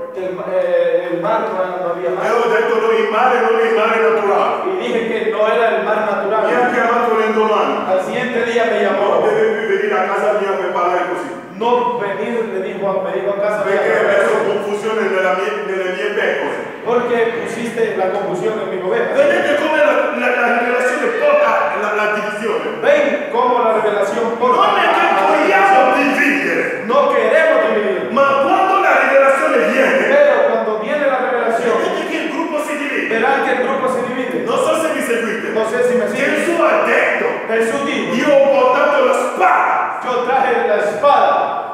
El mar no había E mar. ho detto no, il mare non è il mare naturale. Y dije que no era el mar Mi ha natural. chiamato l'indomani. Al siguiente día me Non llamó. deve più venire a casa mia per parlare così. No venir, me dijo a casa Perché hai mía. messo confusione nelle mie pecore. Porque pusiste la confusión en mi oveja. Vedete come la rivelazione porta la divisione. Ven cómo la revelación porta Non è che a la vogliamo división. dividere, No queremos dividir. ma quando la rivelazione viene, Pero cuando viene la revelación, vedete che il gruppo si divide. verán que el grupo se divide. Non so se mi seguite. No sé si me siguen. Gesù ha detto, Jesús dijo, io ho portato la spada. yo traje la espada.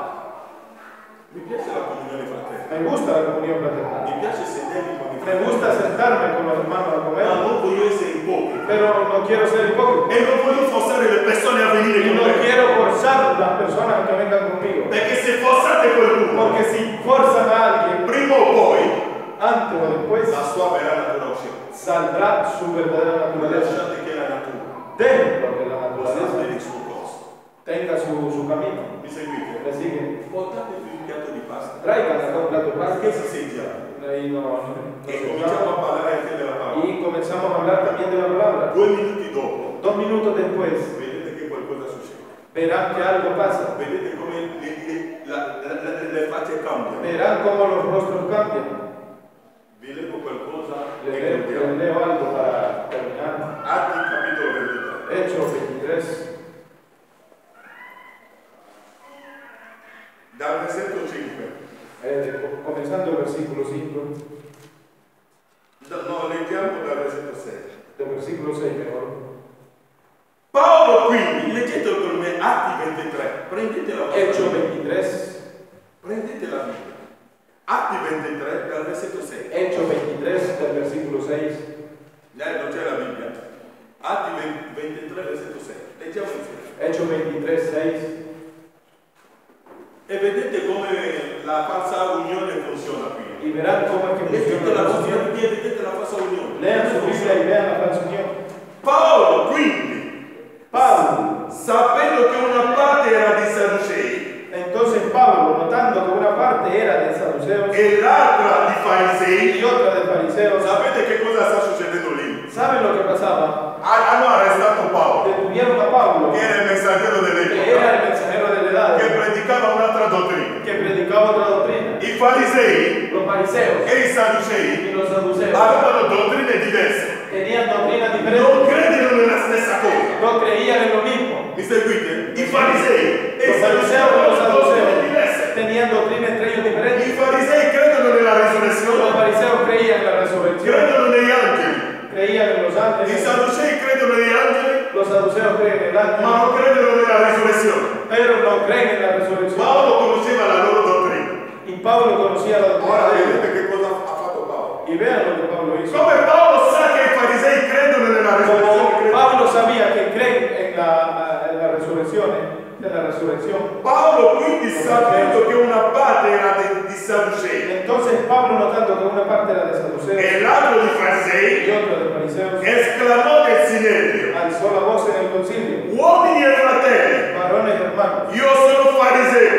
Mi piace la comunione fratelli. Me gusta la comunión fraternal. Mi piace sedermi con i Me fratelli. gusta sentarme con los hermanos a Ma comer. non voglio essere ipocrita. Pero no quiero ser hipócrita. E non voglio forzare le persone a venire Y con no me. quiero forzar a las personas que vengan conmigo. Perché se forzate qualcuno, Porque si forzan a alguien, prima o poi antes o después la sua vera natura uscirà. saldrá su verdadera naturaleza. Lasciate che la natura Déjenlo que la possa naturaleza avere il suo corso. tenga su camino. Mi seguite? Le siguen. Portate il piatto di pasta. Traigan acá un plato de pasta. Perché si sentirà? Ahí no E cominciamo a parlare anche della parola. y comenzamos a hablar también de la palabra. 2 minuti dopo, 2 minutos después, vedete che qualcosa succede. verán que algo pasa. Vedete come le facce cambiano. Verán cómo los rostros cambian. Vi leggo qualcosa e Les chiudiamo. leo algo para terminar. Atti capitolo 23. Hechos 23, Dal versetto 5. comenzando el versículo 5, No, leggiamo dal versetto 6. del versículo 6 mejor. Paolo quindi, leggetelo con me, Atti 23. Prendete la vostra Hechos Bibbia. 23, Prendete la Bibbia. Atti 23 dal versetto 6. Hechos 23 del versículo 6. Non c'è la Bibbia. Atti 23 versetto 6. Leggiamo insieme. Hechos 23, 6. E vedete come la falsa unione funziona qui. Y verán cómo es que Leggete funciona la la vostra unión. Bibbia e vedete la falsa unione. Lean su Biblia y vean la falsa unión. Paolo quindi, Pablo, sapendo che una parte era di Sadducei entonces Pablo, notando que una parte era de saduceos e l'altra di Farisei, y otra de fariseos, sapete che cosa sta succedendo lì? ¿saben lo que pasaba? Hanno arrestato Paolo, Detuvieron a Pablo, che era il messaggero que era dell'epoca, el mensajero de la edad, che predicava un'altra dottrina. que predicaba otra doctrina. I farisei Los fariseos e i sadducei y los saduceos avevano dottrine diverse, tenían doctrinas non diferentes, credono nella stessa cosa. no creían en lo mismo. Mi seguite? I farisei e Los i fariseos y los avevano dottrine saduceos diverse. tenían doctrinas entre ellos diferentes. I farisei credono nella Los risurrezione, fariseos creían en la resurrección, credono negli angeli. creían en los I ángeles, sadducei credono negli angeli, los saduceos creen en el ángel, ma non credono nella risurrezione. pero no creen en la resurrección. Paolo conosceva la loro dottrina. Y Pablo conocía la doctrina Ora de ellos. vedete che cosa ha fatto Paolo. Y vean lo que Pablo hizo. Come Paolo sa che i farisei credono nella risurrezione, Como credono. Pablo sabía que creen en la resurrección, en la resurrección. Paolo quindi sapendo che una parte era di Sadducei Entonces Pablo, notando que una parte era de saduceos e l'altro di farisei, y otra de fariseos, esclamò nel Sinedrio: alzó la voz en el concilio: uomini e fratelli, varones hermanos, io sono fariseo yo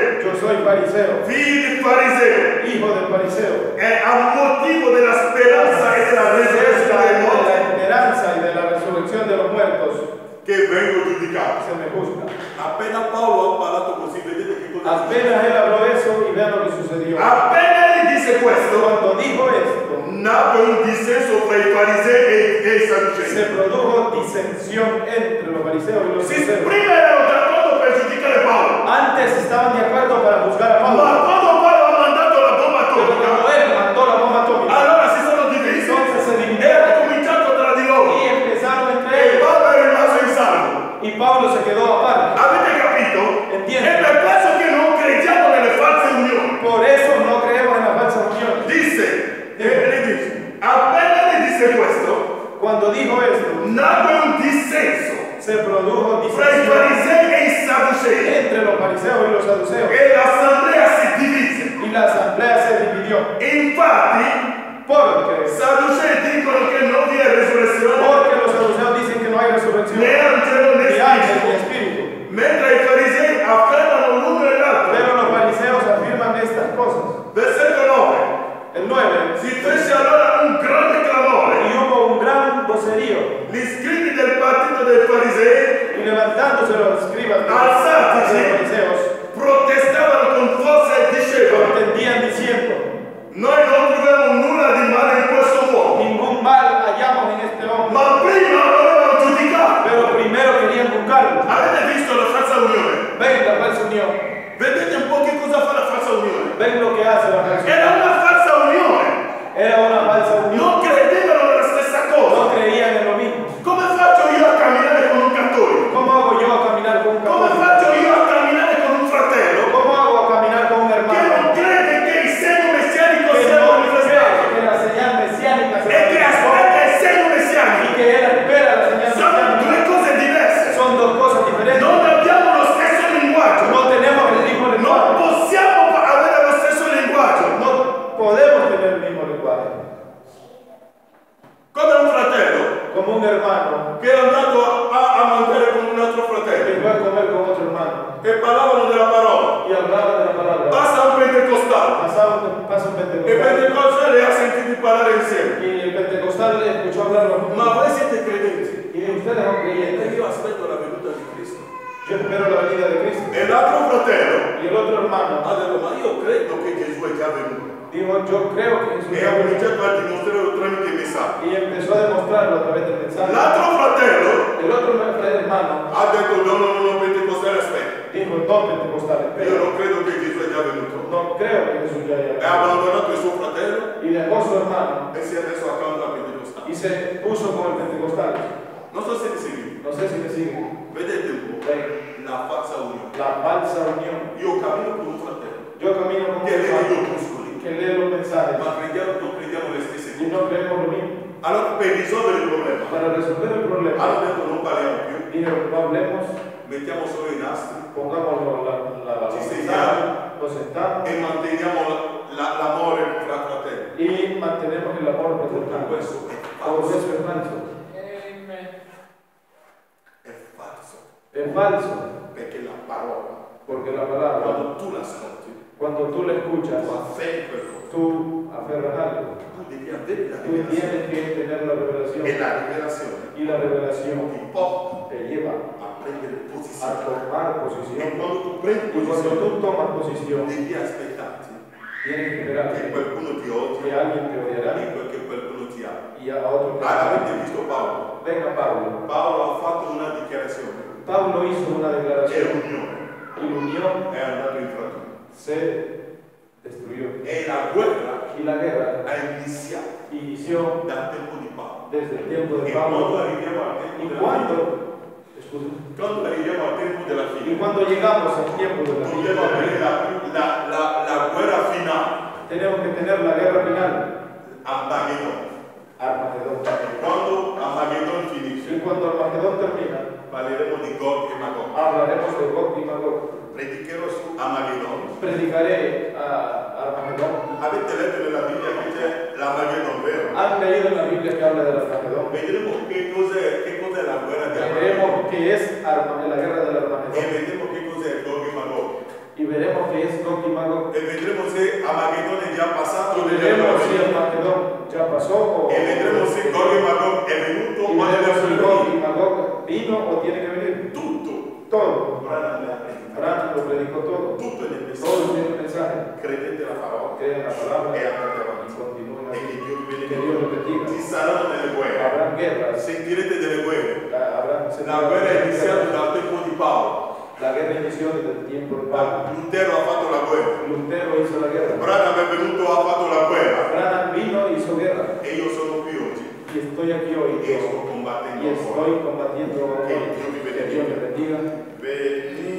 soy fariseo, figlio di fariseo, hijo del fariseo, e a motivo della speranza e della resurrezione dei de la morti esperanza y de la resurrección de los muertos, che vengo giudicato. se me juzga. Appena Paolo ha parlato così, vedete che cosa succede? Apenas él habló eso y vean lo que sucedió. Appena egli disse questo, Cuando dijo esto, nacque un dissenso tra i farisei e i sadducei. se produjo disensión entre los fariseos y los Sì, saduceos. prima erano d'accordo per giudicare Paolo, Antes estaban de acuerdo para juzgar a ma Pablo, quando Paolo ha mandato la bomba pero atomica, cuando él mandó la bomba atómica, allora si sono divisi entonces se e dividieron hanno cominciato tra di loro. y empezaron entre E ellos. Paolo è rimasto in salvo. Y Pablo se quedó aparte. Avete capito? Entiendo. È per questo che non crediamo nelle false unioni. Por eso no creemos en la falsa unión. Disse, le dice, appena le disse questo, Cuando dijo esto, nacque un dissenso se produjo fra i disensión farisei e i sadducei entre los fariseos y los saduceos. e l'assemblea si divise. Y la asamblea se dividió. Infatti, Porque, i sadducei dicono che non vi è resurrezione, porque los saduceos dicen que no hay resurrección, né angelo né ni ángel ni spirito, espíritu. mentre i farisei affermano l'uno e l'altro. Pero los fariseos afirman estas cosas. Versetto 9. El 9. Si fece allora un grande clamore. Y hubo un gran vocerío. Gli scribi del partito dei farisei Y levantándose los escribas de los alzatisi fariseos, protestavano con forza e dicevano: contendían diciendo: noi non troviamo nulla di male in questo uomo, ningún mal hallamos en este hombre. ma prima lo avevano giudicato. Pero primero querían buscarlo. Avete visto la falsa unione? Ven la falsa unión. Vedete un po' che cosa fa la falsa unione? Ven lo que hace la falsa Era unión. una falsa unione. Era una falsa unión. Non credevano nella stessa No cosa. creían en lo mismo. Come faccio io a camminare con un cattolico? ¿Cómo hago yo a caminar con un Come católico? faccio io a camminare con un fratello ¿Cómo hago a caminar con un che hermano non crede che il segno messianico que sia no manifestato cree que la señal mesiánica se e che aspetta il segno y messianico? que él espera la señal Sono mesiánica? due cose diverse. Son dos cosas diferentes. Non abbiamo lo stesso linguaggio. No tenemos el mismo Non lenguaje. possiamo avere lo stesso linguaggio. No podemos tener el mismo lenguaje. Come un fratello Como un hermano che è andato a mangiare con un altro que fratello fue a comer con otro hermano e parlavano della parola. y hablaba de la palabra. Passa un pentecostale Pasa un e pentecostal pentecostale ha sentito parlare insieme. y el pentecostal le escuchó hablar lo mismo. Ma voi siete credenti? Y ustedes son creyentes. Io aspetto la venuta di Cristo. Yo espero la venida de Cristo. E l'altro fratello Y el otro hermano ha detto: ma io credo che Gesù è già venuto. dijo: yo creo que Jesús E ya ha vino. cominciato a dimostrare tramite i messaggi. Y empezó a demostrarlo a través del mensaje. L'altro fratello El otro hermano ha detto: no, pentecostale aspetta. dijo: no, pentecostales, Io pero non credo che Gesù è già venuto. no creo que Jesús ya haya E ha venido. abbandonato il suo fratello Y dejó a su hermano e si è messo accanto al pentecostale. y se puso con el pentecostal. Non so se mi seguite. No sé si me siguen. Vedete un po'. Ven, La falsa unione. la falsa unión. Io cammino con un fratello Yo camino con un che legge gli hermano opuscoli, que lee los mensajes ma non crediamo le stesse y cose. no creemos lo mismo. Allora, per risolvere il problema, Para resolver el problema, hanno detto: non parliamo più, dijeron: no hablemos, mettiamo solo i nastri pongámoslo Ci mensaje, sentiamo. nos sentamos e manteniamo l'amore fra fratelli. y mantenemos el amor Tutto fraternal. questo è Todo falso. eso es falso. È falso. Es falso, Perché la parola, porque la palabra, quando tu l'ascolti, cuando tú la escuchas, tu afferri qualcosa. tú aferras algo. Tu devi avere la Tú rivelazione. tienes que tener la revelación. E la rivelazione Y la revelación ti porta te lleva a prendere a posizione. tomar E posición. quando tu prendi Y cuando posizione, tú tomas posición, devi aspettarti tienes que esperar che qualcuno ti que odia alguien te odiará e che qualcuno ti ama. y a otro te Avete visto Paolo? Venga Pablo. Paolo ha fatto una dichiarazione Pablo hizo una e declaración l'unione y la unión è andato in frattura. se destruyó. E la guerra Y la guerra ha iniziato inició dal tempo di Paolo. desde el tiempo de E quando Pablo. arriviamo al tempo Y della fine, cuando arriviamo al tempo della y fine, cuando llegamos al tiempo de la dobbiamo avere la guerra finale, tenemos que tener la guerra final. Armagedon. Armagedón. E quando Armagedon Y finisce, cuando Armagedón termina, parleremo di Gog e Magog. hablaremos de Gog y Magog. Predicherò su Armagedon. Predicaré a Armagedón. Avete letto nella Bibbia che c'è l'Armagedon, vero? Han leído en la Biblia que habla del Armagedón. Vedremo che cos'è la guerra di Armagedon. Veremos qué es la guerra del E Armagedón. vedremo che cos'è Gog e Magog. Y veremos veremos que es Gog y Magog. e vedremo se Armagedone è già passato Y o deve veremos ancora si el venire. Magedón ya pasó o E vedremo se Gog e Magog è venuto y o deve veremos si ancora Gog venire. y Magog vino o tiene que venir. Tutto. Todo. Branham l'ha predicato. Branham lo predicó todo. Tutto nel Todo messaggio. tiene un mensaje. Credete la parola Crean la palabra e y andate avanti. continúen E che así. Dio vi Que Dios lo benedica. Ci bendiga. saranno delle guerre. Habrán guerras. Sentirete delle guerre. La La guerra è iniziata dal tempo di Paolo. La guerra inició desde el tiempo de Pablo. Lutero ha fatto la guerra. Lutero hizo la guerra. Branham è venuto, ha fatto la guerra. Branham vino y hizo guerra. E io sono qui oggi Y estoy aquí hoy. e sto combattendo Y ancora. estoy combatiendo hoy. Que Dios me Que Dios me bendiga. Venite